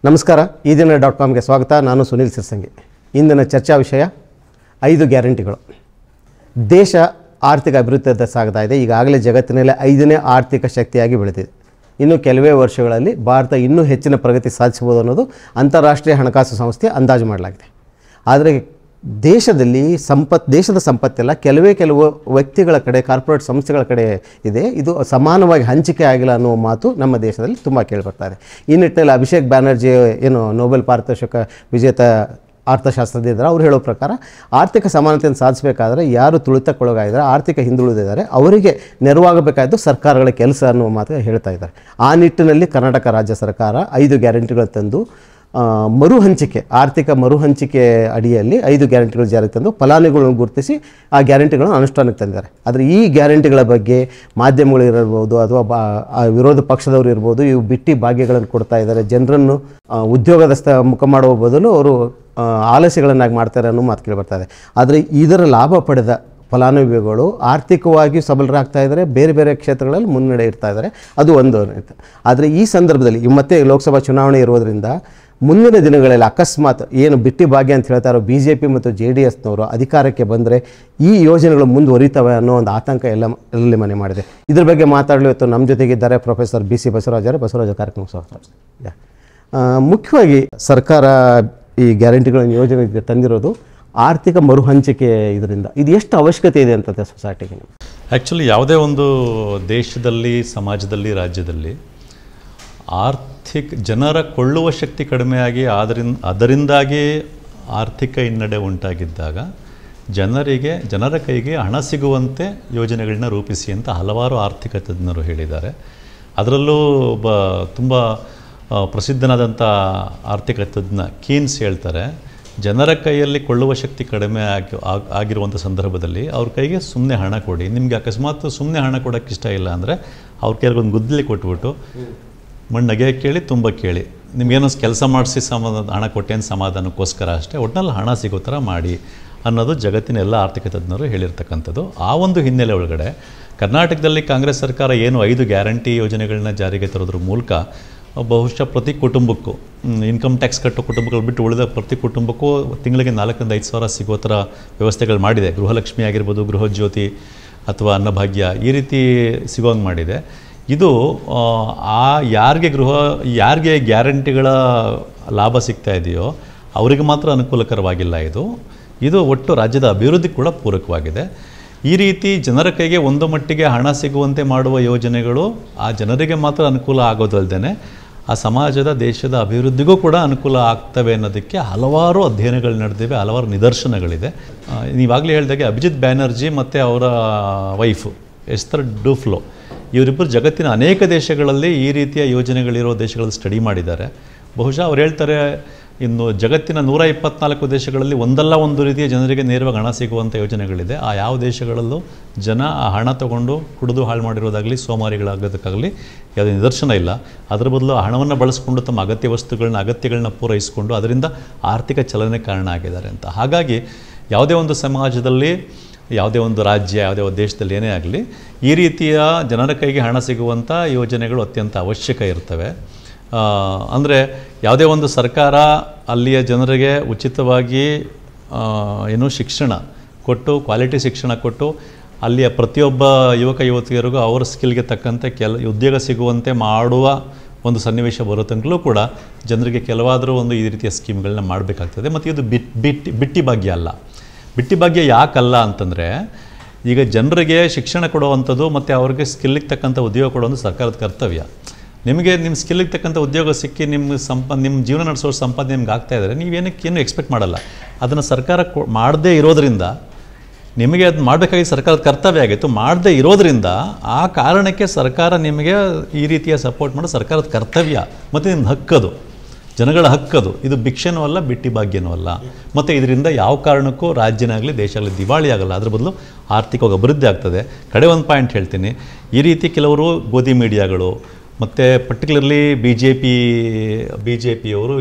ನಮಸ್ಕಾರ ಈ ದಿನ .comಗೆ ಸ್ವಾಗತ. ನಾನು ಸುನಿಲ್ ಸಿರ್ಸಂಗಿ. ಇಂದಿನ ಚರ್ಚಾ ವಿಷಯ 5 ಗ್ಯಾರಂಟಿಗಳು. ದೇಶ ಆರ್ಥಿಕ ಅಭಿವೃದ್ಧಿಯತ್ತ ಸಾಗ್ತಾ ಇದೆ. ಈಗಾಗಲೇ ಜಗತ್ತಿನಲ್ಲಿ 5ನೇ ಆರ್ಥಿಕ ಶಕ್ತಿಯಾಗಿ ಬೆಳೆದಿದೆ. ಇನ್ನು ಕೆಲವೇ ವರ್ಷಗಳಲ್ಲಿ ಭಾರತ ಇನ್ನೂ ಹೆಚ್ಚಿನ ಪ್ರಗತಿ ಸಾಧಿಸಬಹುದು ಅನ್ನೋದು ಅಂತಾರಾಷ್ಟ್ರೀಯ ಹಣಕಾಸು ಸಂಸ್ಥೆ ಅಂದಾಜು ಮಾಡಲಾಗಿದೆ. ಆದರೆ ದೇಶದ ಸಂಪತ್ತೆಲ್ಲ ಕೆಲವು ವ್ಯಕ್ತಿಗಳ ಕಡೆ, ಕಾರ್ಪೊರೇಟ್ ಸಂಸ್ಥೆಗಳ ಕಡೆ ಇದೆ. ಇದು ಸಮಾನವಾಗಿ ಹಂಚಿಕೆ ಆಗಿಲ್ಲ ಅನ್ನುವ ಮಾತು ನಮ್ಮ ದೇಶದಲ್ಲಿ ತುಂಬ ಕೇಳಿಬರ್ತಾ ಇದೆ. ಈ ನಿಟ್ಟಿನಲ್ಲಿ ಅಭಿಷೇಕ್ ಬ್ಯಾನರ್ಜಿ ನೊಬೆಲ್ ಪಾರಿತೋಷಕ ವಿಜೇತ ಅರ್ಥಶಾಸ್ತ್ರಜ್ಞರು ಅವ್ರು ಹೇಳೋ ಪ್ರಕಾರ ಆರ್ಥಿಕ ಸಮಾನತೆಯನ್ನು ಸಾಧಿಸಬೇಕಾದ್ರೆ ಯಾರು ತುಳಿತಕ್ಕೊಳಗಾಗಿದ್ದಾರೆ, ಆರ್ಥಿಕ ಹಿಂದುಳಿದಿದ್ದಾರೆ, ಅವರಿಗೆ ನೆರವಾಗಬೇಕಾದ್ದು ಸರ್ಕಾರಗಳ ಕೆಲಸ ಅನ್ನುವ ಮಾತು ಹೇಳ್ತಾ ಇದ್ದಾರೆ. ಆ ನಿಟ್ಟಿನಲ್ಲಿ ಕರ್ನಾಟಕ ರಾಜ್ಯ ಸರ್ಕಾರ 5 ಗ್ಯಾರಂಟಿಗಳು ತಂದು ಆರ್ಥಿಕ ಮರುಹಂಚಿಕೆ ಅಡಿಯಲ್ಲಿ 5 ಗ್ಯಾರಂಟಿಗಳು ಜಾರಿಗೆ ತಂದು ಫಲಾನುಭವಿಗಳನ್ನು ಗುರುತಿಸಿ ಆ ಗ್ಯಾರಂಟಿಗಳನ್ನು ಅನುಷ್ಠಾನಕ್ಕೆ ತಂದಿದ್ದಾರೆ. ಆದರೆ ಈ ಗ್ಯಾರಂಟಿಗಳ ಬಗ್ಗೆ ಮಾಧ್ಯಮಗಳಿರ್ಬೋದು ಅಥವಾ ವಿರೋಧ ಪಕ್ಷದವರು ಇರ್ಬೋದು, ಇವು ಬಿಟ್ಟಿ ಭಾಗ್ಯಗಳನ್ನು ಕೊಡ್ತಾ ಇದ್ದಾರೆ, ಜನರನ್ನು ಉದ್ಯೋಗದ ಮುಖ ಮಾಡುವ ಬದಲು ಅವರು ಆಲಸ್ಯಗಳನ್ನಾಗಿ ಮಾಡ್ತಾರೆ ಅನ್ನೋ ಮಾತು ಕೇಳಿ ಬರ್ತಾ ಇದೆ. ಆದರೆ ಇದರ ಲಾಭ ಪಡೆದ ಫಲಾನುಭವಿಗಳು ಆರ್ಥಿಕವಾಗಿ ಸಬಲರಾಗ್ತಾ ಇದ್ದಾರೆ, ಬೇರೆ ಬೇರೆ ಕ್ಷೇತ್ರಗಳಲ್ಲಿ ಮುನ್ನಡೆ ಇರ್ತಾ ಇದ್ದಾರೆ. ಅದು ಒಂದು. ಆದರೆ ಈ ಸಂದರ್ಭದಲ್ಲಿ ಮತ್ತೆ ಲೋಕಸಭಾ ಚುನಾವಣೆ ಇರೋದರಿಂದ ಮುಂದಿನ ದಿನಗಳಲ್ಲಿ ಅಕಸ್ಮಾತ್ ಏನು ಬಿಟ್ಟಿ ಭಾಗ್ಯ ಅಂತ ಹೇಳ್ತಾರೋ BJP ಮತ್ತು JDSನವರು ಅಧಿಕಾರಕ್ಕೆ ಬಂದರೆ ಈ ಯೋಜನೆಗಳು ಮುಂದುವರಿತವೆ ಅನ್ನೋ ಒಂದು ಆತಂಕ ಎಲ್ಲರಲ್ಲಿ ಮನೆ ಮಾಡಿದೆ. ಇದ್ರ ಬಗ್ಗೆ ಮಾತಾಡಲು ಇವತ್ತು ನಮ್ಮ ಜೊತೆಗಿದ್ದಾರೆ ಪ್ರೊಫೆಸರ್ BC ಬಸವರಾಜ್. ಬಸವರಾಜ್ ಕಾರ್ಯಕ್ರಮ ಸ್ವಾಗತ. ಮುಖ್ಯವಾಗಿ ಸರ್ಕಾರ ಈ ಗ್ಯಾರಂಟಿಗಳನ್ನು ಯೋಜನೆ ತಂದಿರೋದು ಆರ್ಥಿಕ ಮರುಹಂಚಿಕೆ. ಇದರಿಂದ ಇದು ಎಷ್ಟು ಅವಶ್ಯಕತೆ ಇದೆ ಅಂತಂತೆ ಸೊಸೈಟಿಗೆ? ಆ್ಯಕ್ಚುಲಿ ಯಾವುದೇ ಒಂದು ದೇಶದಲ್ಲಿ, ಸಮಾಜದಲ್ಲಿ, ರಾಜ್ಯದಲ್ಲಿ ಜನರ ಕೊಳ್ಳುವ ಶಕ್ತಿ ಕಡಿಮೆಯಾಗಿ ಅದರಿಂದಾಗಿ ಆರ್ಥಿಕ ಹಿನ್ನಡೆ ಉಂಟಾಗಿದ್ದಾಗ ಜನರ ಕೈಗೆ ಹಣ ಸಿಗುವಂತೆ ಯೋಜನೆಗಳನ್ನ ರೂಪಿಸಿ ಅಂತ ಹಲವಾರು ಆರ್ಥಿಕ ತಜ್ಞರು ಹೇಳಿದ್ದಾರೆ. ಅದರಲ್ಲೂ ತುಂಬ ಪ್ರಸಿದ್ಧನಾದಂಥ ಆರ್ಥಿಕ ತಜ್ಞ ಕೀನ್ಸ್ ಹೇಳ್ತಾರೆ, ಜನರ ಕೈಯಲ್ಲಿ ಕೊಳ್ಳುವ ಶಕ್ತಿ ಕಡಿಮೆ ಆಗಿರುವಂಥ ಸಂದರ್ಭದಲ್ಲಿ ಅವ್ರ ಕೈಗೆ ಸುಮ್ಮನೆ ಹಣ ಕೊಡಿ. ನಿಮಗೆ ಅಕಸ್ಮಾತ್ ಸುಮ್ಮನೆ ಹಣ ಕೊಡೋಕ್ಕೆ ಇಷ್ಟ ಇಲ್ಲ ಅಂದರೆ ಅವ್ರ ಕೈಗೆ ಒಂದು ಗುದ್ದಲಿ ಕೊಟ್ಬಿಟ್ಟು ಮಣ್ಣಗೆ ಕೇಳಿ ತುಂಬ ಕೇಳಿ, ನಿಮಗೇನೋ ಕೆಲಸ ಮಾಡಿಸಿ ಹಣ ಕೊಟ್ಟೇನು ಸಮಾಧಾನಕ್ಕೋಸ್ಕರ ಅಷ್ಟೇ, ಒಟ್ಟಿನಲ್ಲಿ ಹಣ ಸಿಗೋ ಥರ ಮಾಡಿ ಅನ್ನೋದು ಜಗತ್ತಿನ ಎಲ್ಲ ಆರ್ಥಿಕ ತಜ್ಞರು ಹೇಳಿರ್ತಕ್ಕಂಥದ್ದು. ಆ ಒಂದು ಹಿನ್ನೆಲೆ ಒಳಗಡೆ ಕರ್ನಾಟಕದಲ್ಲಿ ಕಾಂಗ್ರೆಸ್ ಸರ್ಕಾರ ಏನು 5 ಗ್ಯಾರಂಟಿ ಯೋಜನೆಗಳನ್ನ ಜಾರಿಗೆ ತರೋದ್ರ ಮೂಲಕ ಬಹುಶಃ ಪ್ರತಿ ಕುಟುಂಬಕ್ಕೂ, ಇನ್ಕಮ್ ಟ್ಯಾಕ್ಸ್ ಕಟ್ಟೋ ಕುಟುಂಬಗಳು ಬಿಟ್ಟು ಉಳಿದ ಪ್ರತಿ ಕುಟುಂಬಕ್ಕೂ ತಿಂಗಳಿಗೆ 4 ರಿಂದ 5 ಸಾವಿರ ಸಿಗೋ ಥರ ವ್ಯವಸ್ಥೆಗಳು ಮಾಡಿದೆ. ಗೃಹಲಕ್ಷ್ಮಿ ಆಗಿರ್ಬೋದು, ಗೃಹಜ್ಯೋತಿ ಅಥವಾ ಅನ್ನಭಾಗ್ಯ ಈ ರೀತಿ ಸಿಗೋಂಗೆ ಮಾಡಿದೆ. ಇದು ಯಾರಿಗೆ ಗ್ಯಾರಂಟಿಗಳ ಲಾಭ ಸಿಗ್ತಾ ಇದೆಯೋ ಅವರಿಗೆ ಮಾತ್ರ ಅನುಕೂಲಕರವಾಗಿಲ್ಲ. ಇದು ಒಟ್ಟು ರಾಜ್ಯದ ಅಭಿವೃದ್ಧಿ ಕೂಡ ಪೂರಕವಾಗಿದೆ. ಈ ರೀತಿ ಜನರ ಕೈಗೆ ಒಂದು ಮಟ್ಟಿಗೆ ಹಣ ಸಿಗುವಂತೆ ಮಾಡುವ ಯೋಜನೆಗಳು ಆ ಜನರಿಗೆ ಮಾತ್ರ ಅನುಕೂಲ ಆಗೋದಲ್ಲದೆ ಆ ಸಮಾಜದ, ದೇಶದ ಅಭಿವೃದ್ಧಿಗೂ ಕೂಡ ಅನುಕೂಲ ಆಗ್ತವೆ ಅನ್ನೋದಕ್ಕೆ ಹಲವಾರು ಅಧ್ಯಯನಗಳು ನಡೆದಿವೆ, ಹಲವಾರು ನಿದರ್ಶನಗಳಿದೆ. ನೀವಾಗಲೇ ಹೇಳಿದಾಗೆ ಅಭಿಜಿತ್ ಬ್ಯಾನರ್ಜಿ ಮತ್ತು ಅವರ ವೈಫು ಎಸ್ತರ್ ಡುಫ್ಲೋ ಇವರಿಬ್ಬರು ಜಗತ್ತಿನ ಅನೇಕ ದೇಶಗಳಲ್ಲಿ ಈ ರೀತಿಯ ಯೋಜನೆಗಳಿರೋ ದೇಶಗಳಲ್ಲಿ ಸ್ಟಡಿ ಮಾಡಿದ್ದಾರೆ. ಬಹುಶಃ ಅವ್ರು ಹೇಳ್ತಾರೆ, ಇನ್ನು ಜಗತ್ತಿನ 124 ದೇಶಗಳಲ್ಲಿ ಒಂದಲ್ಲ ಒಂದು ರೀತಿಯ ಜನರಿಗೆ ನೇರವಾಗಿ ಹಣ ಸಿಗುವಂಥ ಯೋಜನೆಗಳಿದೆ. ಆ ಯಾವ ದೇಶಗಳಲ್ಲೂ ಜನ ಆ ಹಣ ತಗೊಂಡು ಕುಡಿದು ಹಾಳು ಮಾಡಿರೋದಾಗಲಿ, ಸೋಮಾರಿಗಳಾಗೋದಕ್ಕಾಗಲಿ ಯಾವುದೇ ನಿದರ್ಶನ ಇಲ್ಲ. ಅದರ ಬದಲು ಆ ಹಣವನ್ನು ಬಳಸ್ಕೊಂಡು ತಮ್ಮ ಅಗತ್ಯಗಳನ್ನ ಪೂರೈಸಿಕೊಂಡು ಅದರಿಂದ ಆರ್ಥಿಕ ಚಲನೆ ಕಾರಣ ಆಗಿದ್ದಾರೆ ಅಂತ. ಹಾಗಾಗಿ ಯಾವುದೇ ಒಂದು ಸಮಾಜದಲ್ಲಿ, ಯಾವುದೇ ಒಂದು ರಾಜ್ಯ, ಯಾವುದೇ ಒಂದು ದೇಶದಲ್ಲಿ ಏನೇ ಆಗಲಿ ಈ ರೀತಿಯ ಜನರ ಕೈಗೆ ಹಣ ಸಿಗುವಂಥ ಯೋಜನೆಗಳು ಅತ್ಯಂತ ಅವಶ್ಯಕ ಇರ್ತವೆ. ಅಂದರೆ ಯಾವುದೇ ಒಂದು ಸರ್ಕಾರ ಅಲ್ಲಿಯ ಜನರಿಗೆ ಉಚಿತವಾಗಿ ಶಿಕ್ಷಣ ಕೊಟ್ಟು, ಕ್ವಾಲಿಟಿ ಶಿಕ್ಷಣ ಕೊಟ್ಟು ಅಲ್ಲಿಯ ಪ್ರತಿಯೊಬ್ಬ ಯುವಕ ಯುವತಿಯರಿಗೂ ಅವರ ಸ್ಕಿಲ್ಗೆ ತಕ್ಕಂತೆ ಉದ್ಯೋಗ ಸಿಗುವಂತೆ ಮಾಡುವ ಒಂದು ಸನ್ನಿವೇಶ ಬರೋ ತನಕಲೂ ಕೂಡ ಜನರಿಗೆ ಕೆಲವಾದರೂ ಒಂದು ಈ ರೀತಿಯ ಸ್ಕೀಮ್ಗಳನ್ನ ಮಾಡಬೇಕಾಗ್ತದೆ. ಮತ್ತು ಇದು ಬಿಟ್ಟಿ ಭಾಗ್ಯ ಅಲ್ಲ. ಬಿಟ್ಟಿ ಭಾಗ್ಯ ಯಾಕಲ್ಲ ಅಂತಂದರೆ, ಈಗ ಜನರಿಗೆ ಶಿಕ್ಷಣ ಕೊಡುವಂಥದ್ದು ಮತ್ತು ಅವ್ರಿಗೆ ಸ್ಕಿಲ್ಲಿಗೆ ತಕ್ಕಂಥ ಉದ್ಯೋಗ ಕೊಡೋದು ಸರ್ಕಾರದ ಕರ್ತವ್ಯ. ನಿಮಗೆ ನಿಮ್ಮ ಸ್ಕಿಲ್ಲಿಗೆ ತಕ್ಕಂಥ ಉದ್ಯೋಗ ಸಿಕ್ಕಿ ನಿಮ್ಮ ಜೀವನ ನಡೆಸೋ ಸಂಪಾದನೆ ನಿಮ್ಗೆ ಆಗ್ತಾ ಇದ್ದಾರೆ, ನೀವೇನಕ್ಕೇನು ಎಕ್ಸ್ಪೆಕ್ಟ್ ಮಾಡಲ್ಲ. ಅದನ್ನು ಸರ್ಕಾರ ಮಾಡದೇ ಇರೋದರಿಂದ, ನಿಮಗೆ ಅದು ಮಾಡಬೇಕಾಗಿ ಸರ್ಕಾರದ ಕರ್ತವ್ಯ ಆಗಿತ್ತು, ಮಾಡದೇ ಇರೋದರಿಂದ ಆ ಕಾರಣಕ್ಕೆ ಸರ್ಕಾರ ನಿಮಗೆ ಈ ರೀತಿಯ ಸಪೋರ್ಟ್ ಮಾಡೋ ಸರ್ಕಾರದ ಕರ್ತವ್ಯ ಮತ್ತು ನಿಮ್ಮ ಹಕ್ಕದು, ಜನಗಳ ಹಕ್ಕದು. ಇದು ಭಿಕ್ಷೆನೂ ಅಲ್ಲ, ಬಿಟ್ಟಿ ಭಾಗ್ಯನೂ ಅಲ್ಲ. ಮತ್ತು ಇದರಿಂದ ಯಾವ ಕಾರಣಕ್ಕೂ ರಾಜ್ಯನಾಗಲಿ ದೇಶ ಆಗಲಿ ದಿವಾಳಿ ಆಗಲ್ಲ. ಅದ್ರ ಬದಲು ಆರ್ಥಿಕವಾಗಿ ಅಭಿವೃದ್ಧಿ ಆಗ್ತದೆ. ಕಡೆ ಒಂದು ಪಾಯಿಂಟ್ ಹೇಳ್ತೀನಿ, ಈ ರೀತಿ ಕೆಲವರು ಗೋಧಿ ಮೀಡಿಯಾಗಳು ಮತ್ತು ಪರ್ಟಿಕ್ಯುಲರ್ಲಿ ಬಿ ಜೆ ಪಿಯವರು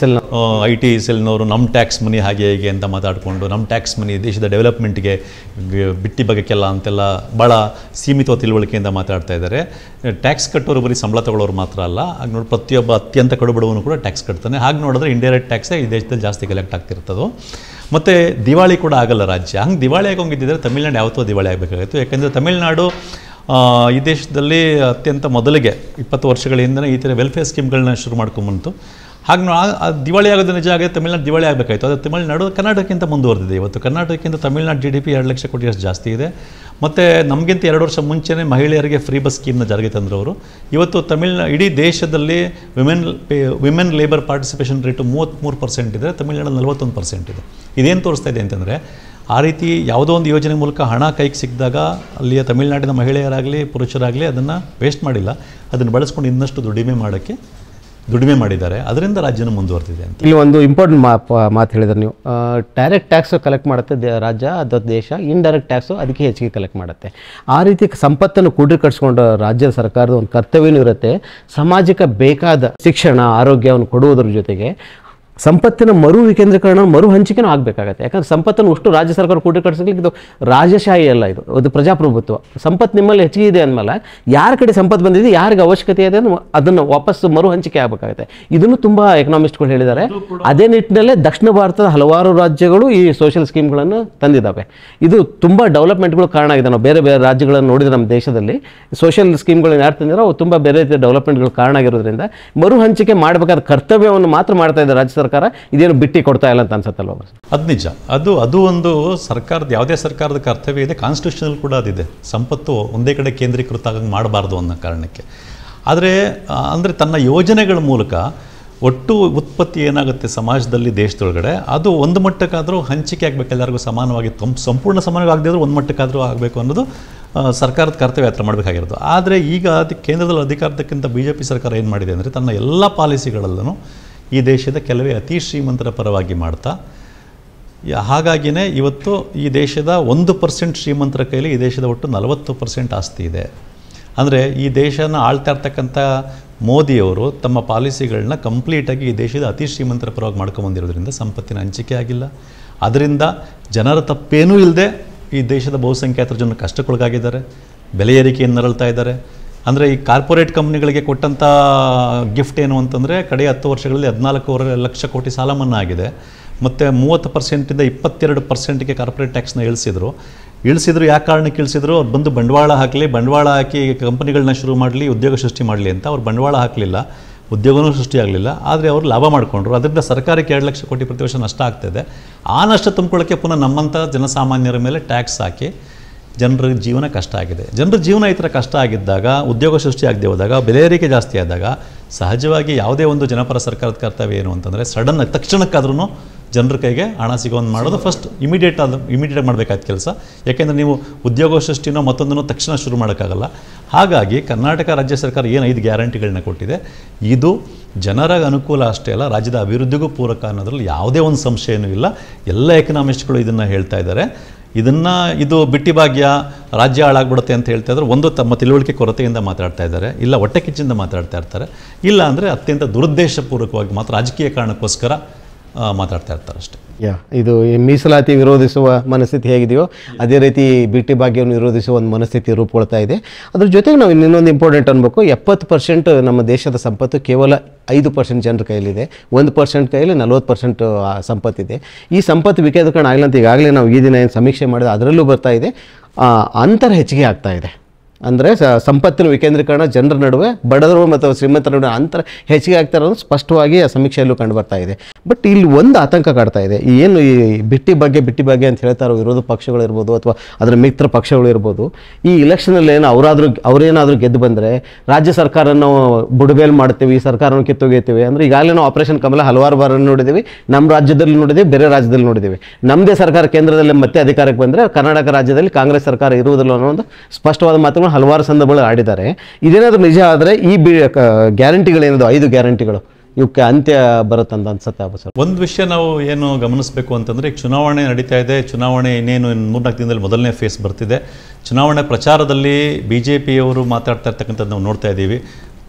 ಐ ಟಿ ಸೆಲ್ನವರು ನಮ್ಮ ಟ್ಯಾಕ್ಸ್ ಮನಿ ಹಾಗೆ ಹೇಗೆ ಅಂತ ಮಾತಾಡಿಕೊಂಡು ನಮ್ಮ ಟ್ಯಾಕ್ಸ್ ಮನಿ ದೇಶದ ಡೆವಲಪ್ಮೆಂಟ್ಗೆ ಬಿಟ್ಟಿ ಬಗ್ಗೆಲ್ಲ ಅಂತೆಲ್ಲ ಭಾಳ ಸೀಮಿತ ತಿಳುವಳಿಕೆಯಿಂದ ಮಾತಾಡ್ತಾ ಇದ್ದಾರೆ. ಟ್ಯಾಕ್ಸ್ ಕಟ್ಟೋರು ಬರೀ ಸಂಬಳ ತಗೊಳ್ಳೋರು ಮಾತ್ರ ಅಲ್ಲ, ಹಾಗೆ ನೋಡಿ ಪ್ರತಿಯೊಬ್ಬ ಅತ್ಯಂತ ಕಡುಬಡವನು ಕೂಡ ಟ್ಯಾಕ್ಸ್ ಕಟ್ತಾನೆ. ಹಾಗೆ ನೋಡಿದ್ರೆ ಇಂಡೈರೆಕ್ಟ್ ಟ್ಯಾಕ್ಸೇ ಈ ದೇಶದಲ್ಲಿ ಜಾಸ್ತಿ ಕಲೆಕ್ಟ್ ಆಗ್ತಿರ್ತದೋ. ಮತ್ತು ದಿವಾಳಿ ಕೂಡ ಆಗಲ್ಲ ರಾಜ್ಯ. ಹಂಗೆ ದಿವಾಳಿ ಆಗೋಂಗಿದ್ದರೆ ತಮಿಳ್ನಾಡು ಯಾವತ್ತೋ ದಿವಾಳಿ ಆಗಬೇಕಾಗಿತ್ತು. ಯಾಕೆಂದರೆ ತಮಿಳ್ನಾಡು ಈ ದೇಶದಲ್ಲಿ ಅತ್ಯಂತ ಮೊದಲಿಗೆ 20 ವರ್ಷಗಳ ಹಿಂದೆ ಈ ಥರ ವೆಲ್ಫೇರ್ ಸ್ಕೀಮ್ಗಳನ್ನ ಶುರು ಮಾಡ್ಕೊಂಬಂತು. ಹಾಗೆ ದಿವಾಳಿ ಆಗೋದು ನಿಜ ಆಗಿದೆ, ತಮಿಳ್ನಾಡು ದಿವಾಳಿ ಆಗಬೇಕಾಯಿತು. ಅದು ತಮಿಳ್ನಾಡು ಕರ್ನಾಟಕಕ್ಕಿಂತ ಮುಂದುವರೆದಿದೆ. ಇವತ್ತು ಕರ್ನಾಟಕಕ್ಕಿಂತ ತಮಿಳ್ನಾಡು GDP 2 ಲಕ್ಷ ಕೋಟಿಯಷ್ಟು ಜಾಸ್ತಿ ಇದೆ. ಮತ್ತು ನಮಗಿಂತ 2 ವರ್ಷ ಮುಂಚೆನೇ ಮಹಿಳೆಯರಿಗೆ ಫ್ರೀ ಬಸ್ ಸ್ಕೀಮ್ನ ಜಾರಿಗೆ ತಂದರವರು. ಇವತ್ತು ಇಡೀ ದೇಶದಲ್ಲಿ ವಿಮೆನ್ ಲೇಬರ್ ಪಾರ್ಟಿಸಿಪೇಷನ್ ರೇಟು 33% ಇದೆ, ತಮಿಳ್ನಾಡಲ್ಲಿ 41% ಇದೆ. ಇದೇನು ತೋರಿಸ್ತಾ ಇದೆ ಅಂತಂದರೆ, ಆ ರೀತಿ ಯಾವುದೋ ಒಂದು ಯೋಜನೆ ಮೂಲಕ ಹಣ ಕೈಗೆ ಸಿಕ್ಕಿದಾಗ ಅಲ್ಲಿಯ ತಮಿಳ್ನಾಡಿನ ಮಹಿಳೆಯರಾಗಲಿ ಪುರುಷರಾಗಲಿ ಅದನ್ನು ವೇಸ್ಟ್ ಮಾಡಿಲ್ಲ, ಅದನ್ನು ಬಳಸ್ಕೊಂಡು ಇನ್ನಷ್ಟು ದುಡಿಮೆ ಮಾಡಿದ್ದಾರೆ. ಅದರಿಂದ ರಾಜ್ಯನ ಮುಂದುವರೆದಿದೆ ಅಂತ. ಇಲ್ಲಿ ಒಂದು ಇಂಪಾರ್ಟೆಂಟ್ ಮಾತು ಹೇಳಿದ್ರೆ ನೀವು, ಡೈರೆಕ್ಟ್ ಟ್ಯಾಕ್ಸು ಕಲೆಕ್ಟ್ ಮಾಡುತ್ತೆ ರಾಜ್ಯ ಅಥವಾ ದೇಶ, ಇಂಡೈರೆಕ್ಟ್ ಟ್ಯಾಕ್ಸು ಅದಕ್ಕೆ ಹೆಚ್ಚಿಗೆ ಕಲೆಕ್ಟ್ ಮಾಡುತ್ತೆ. ಆ ರೀತಿ ಸಂಪತ್ತನ್ನು ಕೂಡಿಕಟ್ಸ್ಕೊಂಡು ರಾಜ್ಯ ಸರ್ಕಾರದ ಒಂದು ಕರ್ತವ್ಯನೂ ಇರುತ್ತೆ. ಸಮಾಜಕ್ಕೆ ಬೇಕಾದ ಶಿಕ್ಷಣ, ಆರೋಗ್ಯವನ್ನು ಕೊಡುವುದರ ಜೊತೆಗೆ ಸಂಪತ್ತಿನ ಮರು ವಿಕೇಂದ್ರೀಕರಣ, ಮರು ಹಂಚಿಕೆನೂ ಆಗಬೇಕಾಗತ್ತೆ. ಯಾಕಂದರೆ ಸಂಪತ್ತನ್ನು ಅಷ್ಟು ರಾಜ್ಯ ಸರ್ಕಾರ ಕೂಡಿಕಟ್ಸಲಿಕ್ಕೆ ಇದು ರಾಜಶಾಹಿ ಅಲ್ಲ, ಇದು ಪ್ರಜಾಪ್ರಭುತ್ವ. ಸಂಪತ್ತು ನಿಮ್ಮಲ್ಲಿ ಹೆಚ್ಚಿಗೆ ಇದೆ ಅಂದಮೇಲೆ ಯಾರ ಕಡೆ ಸಂಪತ್ತು ಬಂದಿದೆ, ಯಾರಿಗೆ ಅವಶ್ಯಕತೆ ಇದೆ ಅದನ್ನು ವಾಪಸ್ಸು ಮರು ಹಂಚಿಕೆ ಆಗಬೇಕಾಗುತ್ತೆ. ಇದನ್ನು ತುಂಬ ಎಕನಾಮಿಸ್ಟ್ಗಳು ಹೇಳಿದ್ದಾರೆ. ಅದೇ ನಿಟ್ಟಿನಲ್ಲೇ ದಕ್ಷಿಣ ಭಾರತದ ಹಲವಾರು ರಾಜ್ಯಗಳು ಈ ಸೋಷಿಯಲ್ ಸ್ಕೀಮ್ಗಳನ್ನು ತಂದಿದ್ದಾವೆ. ಇದು ತುಂಬ ಡೆವಲಪ್ಮೆಂಟ್ಗಳು ಕಾರಣ ಆಗಿದೆ. ನಾವು ಬೇರೆ ಬೇರೆ ರಾಜ್ಯಗಳನ್ನು ನೋಡಿದರೆ ನಮ್ಮ ದೇಶದಲ್ಲಿ ಸೋಷಿಯಲ್ ಸ್ಕೀಮ್ಗಳನ್ನ ಯಾರು ತಂದಿರೋ ಅವು ತುಂಬ ಬೇರೆ ರೀತಿಯ ಡೆವಲಪ್ಮೆಂಟ್ಗಳು ಕಾರಣ ಆಗಿರೋದ್ರಿಂದ ಮರು ಹಂಚಿಕೆ ಮಾಡಬೇಕಾದ ಕರ್ತವ್ಯವನ್ನು ಮಾತ್ರ ಮಾಡ್ತಾ ಇದೆ ರಾಜ್ಯ ಸರ್ಕಾರ. ಇದೇನು ಬಿಟ್ಟು ಕೊಡ್ತಾ ಇಲ್ಲ ಅಂತ ಅನ್ಸುತ್ತಲ್ವ? ಅದು ನಿಜ. ಅದು ಒಂದು ಸರ್ಕಾರದ, ಯಾವುದೇ ಸರ್ಕಾರದ ಕರ್ತವ್ಯ ಇದೆ. ಕಾನ್ಸ್ಟಿಟ್ಯೂಷನಲ್ಲಿ ಕೂಡ ಅದಿದೆ. ಸಂಪತ್ತು ಒಂದೇ ಕಡೆ ಕೇಂದ್ರೀಕೃತ ಆಗಿ ಮಾಡಬಾರ್ದು ಅನ್ನೋ ಕಾರಣಕ್ಕೆ. ಆದರೆ ತನ್ನ ಯೋಜನೆಗಳ ಮೂಲಕ ಒಟ್ಟು ಉತ್ಪತ್ತಿ ಏನಾಗುತ್ತೆ ಸಮಾಜದಲ್ಲಿ, ದೇಶದೊಳಗಡೆ, ಅದು ಒಂದು ಮಟ್ಟಕ್ಕಾದರೂ ಹಂಚಿಕೆ ಆಗಬೇಕು, ಎಲ್ಲರಿಗೂ ಸಮಾನವಾಗಿ, ಸಂಪೂರ್ಣ ಸಮಾನವಾಗಿ ಆಗದಿದ್ರೂ ಒಂದು ಮಟ್ಟಕ್ಕಾದರೂ ಆಗಬೇಕು ಅನ್ನೋದು ಸರ್ಕಾರದ ಕರ್ತವ್ಯ ಹತ್ರ ಮಾಡಬೇಕಾಗಿರೋದು. ಆದರೆ ಈಗ ಕೇಂದ್ರದಲ್ಲಿ ಅಧಿಕಾರದಕ್ಕಿಂತ BJP ಸರ್ಕಾರ ಏನು ಮಾಡಿದೆ ಅಂದರೆ, ತನ್ನ ಎಲ್ಲ ಪಾಲಿಸಿಗಳಲ್ಲೂ ಈ ದೇಶದ ಕೆಲವೇ ಅತಿ ಶ್ರೀಮಂತರ ಪರವಾಗಿ ಮಾಡ್ತಾ, ಹಾಗಾಗಿಯೇ ಇವತ್ತು ಈ ದೇಶದ 1% ಶ್ರೀಮಂತರ ಕೈಲಿ ಈ ದೇಶದ ಒಟ್ಟು 40% ಆಸ್ತಿ ಇದೆ. ಅಂದರೆ ಈ ದೇಶನ ಆಳ್ತಾ ಇರ್ತಕ್ಕಂಥ ಮೋದಿಯವರು ತಮ್ಮ ಪಾಲಿಸಿಗಳನ್ನ ಕಂಪ್ಲೀಟಾಗಿ ಈ ದೇಶದ ಅತಿ ಶ್ರೀಮಂತರ ಪರವಾಗಿ ಮಾಡ್ಕೊಂಬಂದಿರೋದ್ರಿಂದ ಸಂಪತ್ತಿನ ಹಂಚಿಕೆ ಆಗಿಲ್ಲ. ಅದರಿಂದ ಜನರ ತಪ್ಪೇನೂ ಇಲ್ಲದೆ ಈ ದೇಶದ ಬಹುಸಂಖ್ಯಾತರ ಜನ ಕಷ್ಟಕ್ಕೊಳಗಾಗಿದ್ದಾರೆ, ಬೆಲೆ ಏರಿಕೆಯನ್ನು ನರಳ್ತಾ ಇದ್ದಾರೆ. ಅಂದರೆ ಈ ಕಾರ್ಪೊರೇಟ್ ಕಂಪ್ನಿಗಳಿಗೆ ಕೊಟ್ಟಂಥ ಗಿಫ್ಟ್ ಏನು ಅಂತಂದರೆ, ಕಡೆಯ 10 ವರ್ಷಗಳಲ್ಲಿ 14 ಲಕ್ಷ ಕೋಟಿ ಸಾಲ ಮನ್ನಾ ಆಗಿದೆ. ಮತ್ತು 30%ಇಂದ 22%ಗೆ ಕಾರ್ಪೊರೇಟ್ ಟ್ಯಾಕ್ಸ್ನ ಇಳಿಸಿದ್ರು. ಯಾಕೆ ಕಾರಣಕ್ಕೆ ಇಳಿಸಿದ್ರು? ಅವ್ರು ಬಂದು ಬಂಡವಾಳ ಹಾಕಿ ಕಂಪನಿಗಳನ್ನ ಶುರು ಮಾಡಲಿ, ಉದ್ಯೋಗ ಸೃಷ್ಟಿ ಮಾಡಲಿ ಅಂತ. ಅವ್ರು ಬಂಡವಾಳ ಹಾಕಲಿಲ್ಲ, ಉದ್ಯೋಗವೂ ಸೃಷ್ಟಿಯಾಗಲಿಲ್ಲ. ಆದರೆ ಅವರು ಲಾಭ ಮಾಡಿಕೊಂಡ್ರು. ಅದರಿಂದ ಸರ್ಕಾರಕ್ಕೆ 2 ಲಕ್ಷ ಕೋಟಿ ಪ್ರತಿ ವರ್ಷ ನಷ್ಟ ಆಗ್ತಾಯಿದೆ. ಆ ನಷ್ಟ ತುಂಬಿಕೊಳ್ಳೋಕ್ಕೆ ಪುನಃ ನಮ್ಮಂಥ ಜನಸಾಮಾನ್ಯರ ಮೇಲೆ ಟ್ಯಾಕ್ಸ್ ಹಾಕಿ ಜನರ ಜೀವನ ಕಷ್ಟ ಆಗಿದೆ. ಜನರ ಜೀವನ ಈ ಥರ ಕಷ್ಟ ಆಗಿದ್ದಾಗ, ಉದ್ಯೋಗ ಸೃಷ್ಟಿ ಆಗದೆ ಹೋದಾಗ, ಬೆಲೆ ಏರಿಕೆ ಜಾಸ್ತಿ ಆದಾಗ, ಸಹಜವಾಗಿ ಯಾವುದೇ ಒಂದು ಜನಪರ ಸರ್ಕಾರದ ಕರ್ತವ್ಯ ಏನು ಅಂತಂದರೆ, ತಕ್ಷಣಕ್ಕಾದ್ರೂ ಜನರ ಕೈಗೆ ಹಣ ಸಿಗೋದು ಮಾಡೋದು ಫಸ್ಟ್ ಇಮಿಡಿಯೇಟಾಗಿ ಮಾಡಬೇಕಾದ ಕೆಲಸ. ಯಾಕೆಂದರೆ ನೀವು ಉದ್ಯೋಗ ಸೃಷ್ಟಿನೋ ಮತ್ತೊಂದನ್ನು ತಕ್ಷಣ ಶುರು ಮಾಡೋಕ್ಕಾಗಲ್ಲ. ಹಾಗಾಗಿ ಕರ್ನಾಟಕ ರಾಜ್ಯ ಸರ್ಕಾರ ಏನು 5 ಗ್ಯಾರಂಟಿಗಳನ್ನ ಕೊಟ್ಟಿದೆ, ಇದು ಜನರ ಅನುಕೂಲ ಅಷ್ಟೇ ಅಲ್ಲ, ರಾಜ್ಯದ ಅಭಿವೃದ್ಧಿಗೂ ಪೂರಕ ಅನ್ನೋದ್ರಲ್ಲಿ ಯಾವುದೇ ಒಂದು ಸಂಶಯನೂ ಇಲ್ಲ. ಎಲ್ಲ ಎಕನಾಮಿಸ್ಟ್ಗಳು ಇದನ್ನು ಹೇಳ್ತಾ ಇದ್ದಾರೆ. ಇದು ಬಿಟ್ಟಿ ಭಾಗ್ಯ, ರಾಜ್ಯ ಹಾಳಾಗ್ಬಿಡುತ್ತೆ ಅಂತ ಹೇಳ್ತಾ ಇದ್ದಾರೆ. ಒಂದು ತಮ್ಮ ತಿಳುವಳಿಕೆ ಕೊರತೆಯಿಂದ ಮಾತಾಡ್ತಾ ಇದ್ದಾರೆ, ಇಲ್ಲ ಹೊಟ್ಟೆ ಕಿಚ್ಚಿಂದ ಮಾತಾಡ್ತಾ ಇರ್ತಾರೆ, ಇಲ್ಲ ಅಂದರೆ ಅತ್ಯಂತ ದುರುದ್ದೇಶಪೂರ್ವಕವಾಗಿ ಮಾತ್ರ ರಾಜಕೀಯ ಕಾರಣಕ್ಕೋಸ್ಕರ ಮಾತಾಡ್ತಾ ಇರ್ತಾರೆ ಅಷ್ಟೇ. ಇದು ಮೀಸಲಾತಿ ವಿರೋಧಿಸುವ ಮನಸ್ಥಿತಿ ಹೇಗಿದೆಯೋ ಅದೇ ರೀತಿ ಬಿಟ್ಟಿ ಭಾಗ್ಯವನ್ನು ವಿರೋಧಿಸುವ ಒಂದು ಮನಸ್ಥಿತಿ ರೂಪುಗೊಳ್ತಾ ಇದೆ. ಅದ್ರ ಜೊತೆಗೆ ನಾವು ಇನ್ನೊಂದು ಇಂಪಾರ್ಟೆಂಟ್ ಅನ್ಬೇಕು, 70% ನಮ್ಮ ದೇಶದ ಸಂಪತ್ತು ಕೇವಲ 5% ಜನರ ಕೈಯಲ್ಲಿದೆ. 1% ಕೈಯಲ್ಲಿ 40% ಸಂಪತ್ತಿದೆ. ಈ ಸಂಪತ್ತು ವಿಕೇಂದ್ರೀಕರಣ ಆಗಿಲ್ಲ ಅಂತ ಈಗಾಗಲೇ ನಾವು ಈ ದಿನ ಏನು ಸಮೀಕ್ಷೆ ಮಾಡಿದ್ರೆ ಅದರಲ್ಲೂ ಬರ್ತಾ ಇದೆ. ಅಂತರ ಹೆಚ್ಚಿಗೆ ಆಗ್ತಾ ಇದೆ. ಅಂದರೆ ಸಂಪತ್ತಿನ ವಿಕೇಂದ್ರೀಕರಣ, ಜನರ ನಡುವೆ, ಬಡವರು ಮತ್ತು ಶ್ರೀಮಂತರ ನಡುವೆ ಅಂತರ ಹೆಚ್ಚಿಗೆ ಆಗ್ತಾ ಇರೋದು ಸ್ಪಷ್ಟವಾಗಿ ಆ ಸಮೀಕ್ಷೆಯಲ್ಲೂ ಕಂಡು ಬರ್ತಾ ಇದೆ. ಬಟ್ ಇಲ್ಲಿ ಒಂದು ಆತಂಕ ಕಾಡ್ತಾ ಇದೆ. ಏನು ಈ ಬಿಟ್ಟಿ ಬಗ್ಗೆ ಅಂತ ಹೇಳ್ತಾ ಇರೋ ವಿರೋಧ ಪಕ್ಷಗಳಿರ್ಬೋದು ಅಥವಾ ಅದರ ಮಿತ್ರ ಪಕ್ಷಗಳು ಇರ್ಬೋದು, ಈ ಇಲೆಕ್ಷನಲ್ಲಿ ಏನು ಅವರೇನಾದರೂ ಗೆದ್ದು ಬಂದರೆ ರಾಜ್ಯ ಸರ್ಕಾರ ನಾವು ಬುಡಬೇಲ್ ಮಾಡ್ತೀವಿ, ಈ ಸರ್ಕಾರವನ್ನು ಕಿತ್ತೊಗೆಯ್ತೀವಿ ಅಂದರೆ, ಈಗಾಗಲೇ ನಾವು ಆಪರೇಷನ್ ಕಮಲ ಹಲವಾರು ಬಾರಿ ನೋಡಿದ್ದೀವಿ. ನಮ್ಮ ರಾಜ್ಯದಲ್ಲಿ ನೋಡಿದ್ದೀವಿ, ಬೇರೆ ರಾಜ್ಯದಲ್ಲಿ ನೋಡಿದ್ದೀವಿ. ನಮ್ಮದೇ ಸರ್ಕಾರ ಕೇಂದ್ರದಲ್ಲಿ ಮತ್ತೆ ಅಧಿಕಾರಕ್ಕೆ ಬಂದರೆ ಕರ್ನಾಟಕ ರಾಜ್ಯದಲ್ಲಿ ಕಾಂಗ್ರೆಸ್ ಸರ್ಕಾರ ಇರುವುದಿಲ್ಲ ಅನ್ನೋ ಒಂದು ಸ್ಪಷ್ಟವಾದ ಮಾತುಗಳು ಹಲವಾರು ಸಂದರ್ಭಗಳು ಆಡಿದ್ದಾರೆ. ಇದೇನಾದರೂ ನಿಜ ಆದರೆ ಈ ಗ್ಯಾರಂಟಿಗಳೇನದು 5 ಗ್ಯಾರಂಟಿಗಳು ಇವಕ್ಕೆ ಅಂತ್ಯ ಬರುತ್ತಂತ ಅನ್ಸುತ್ತೆ ಸರ್. ಒಂದು ವಿಷಯ ನಾವು ಏನು ಗಮನಿಸಬೇಕು ಅಂತಂದರೆ, ಈಗ ಚುನಾವಣೆ ನಡೀತಾ ಇದೆ. ಚುನಾವಣೆ ಇನ್ನೇನು 3-4 ದಿನದಲ್ಲಿ ಮೊದಲನೇ ಫೇಸ್ ಬರ್ತಿದೆ. ಚುನಾವಣೆ ಪ್ರಚಾರದಲ್ಲಿ BJPಯವರು ಮಾತಾಡ್ತಾ ಇರ್ತಕ್ಕಂಥದ್ದು ನಾವು ನೋಡ್ತಾ ಇದ್ದೀವಿ.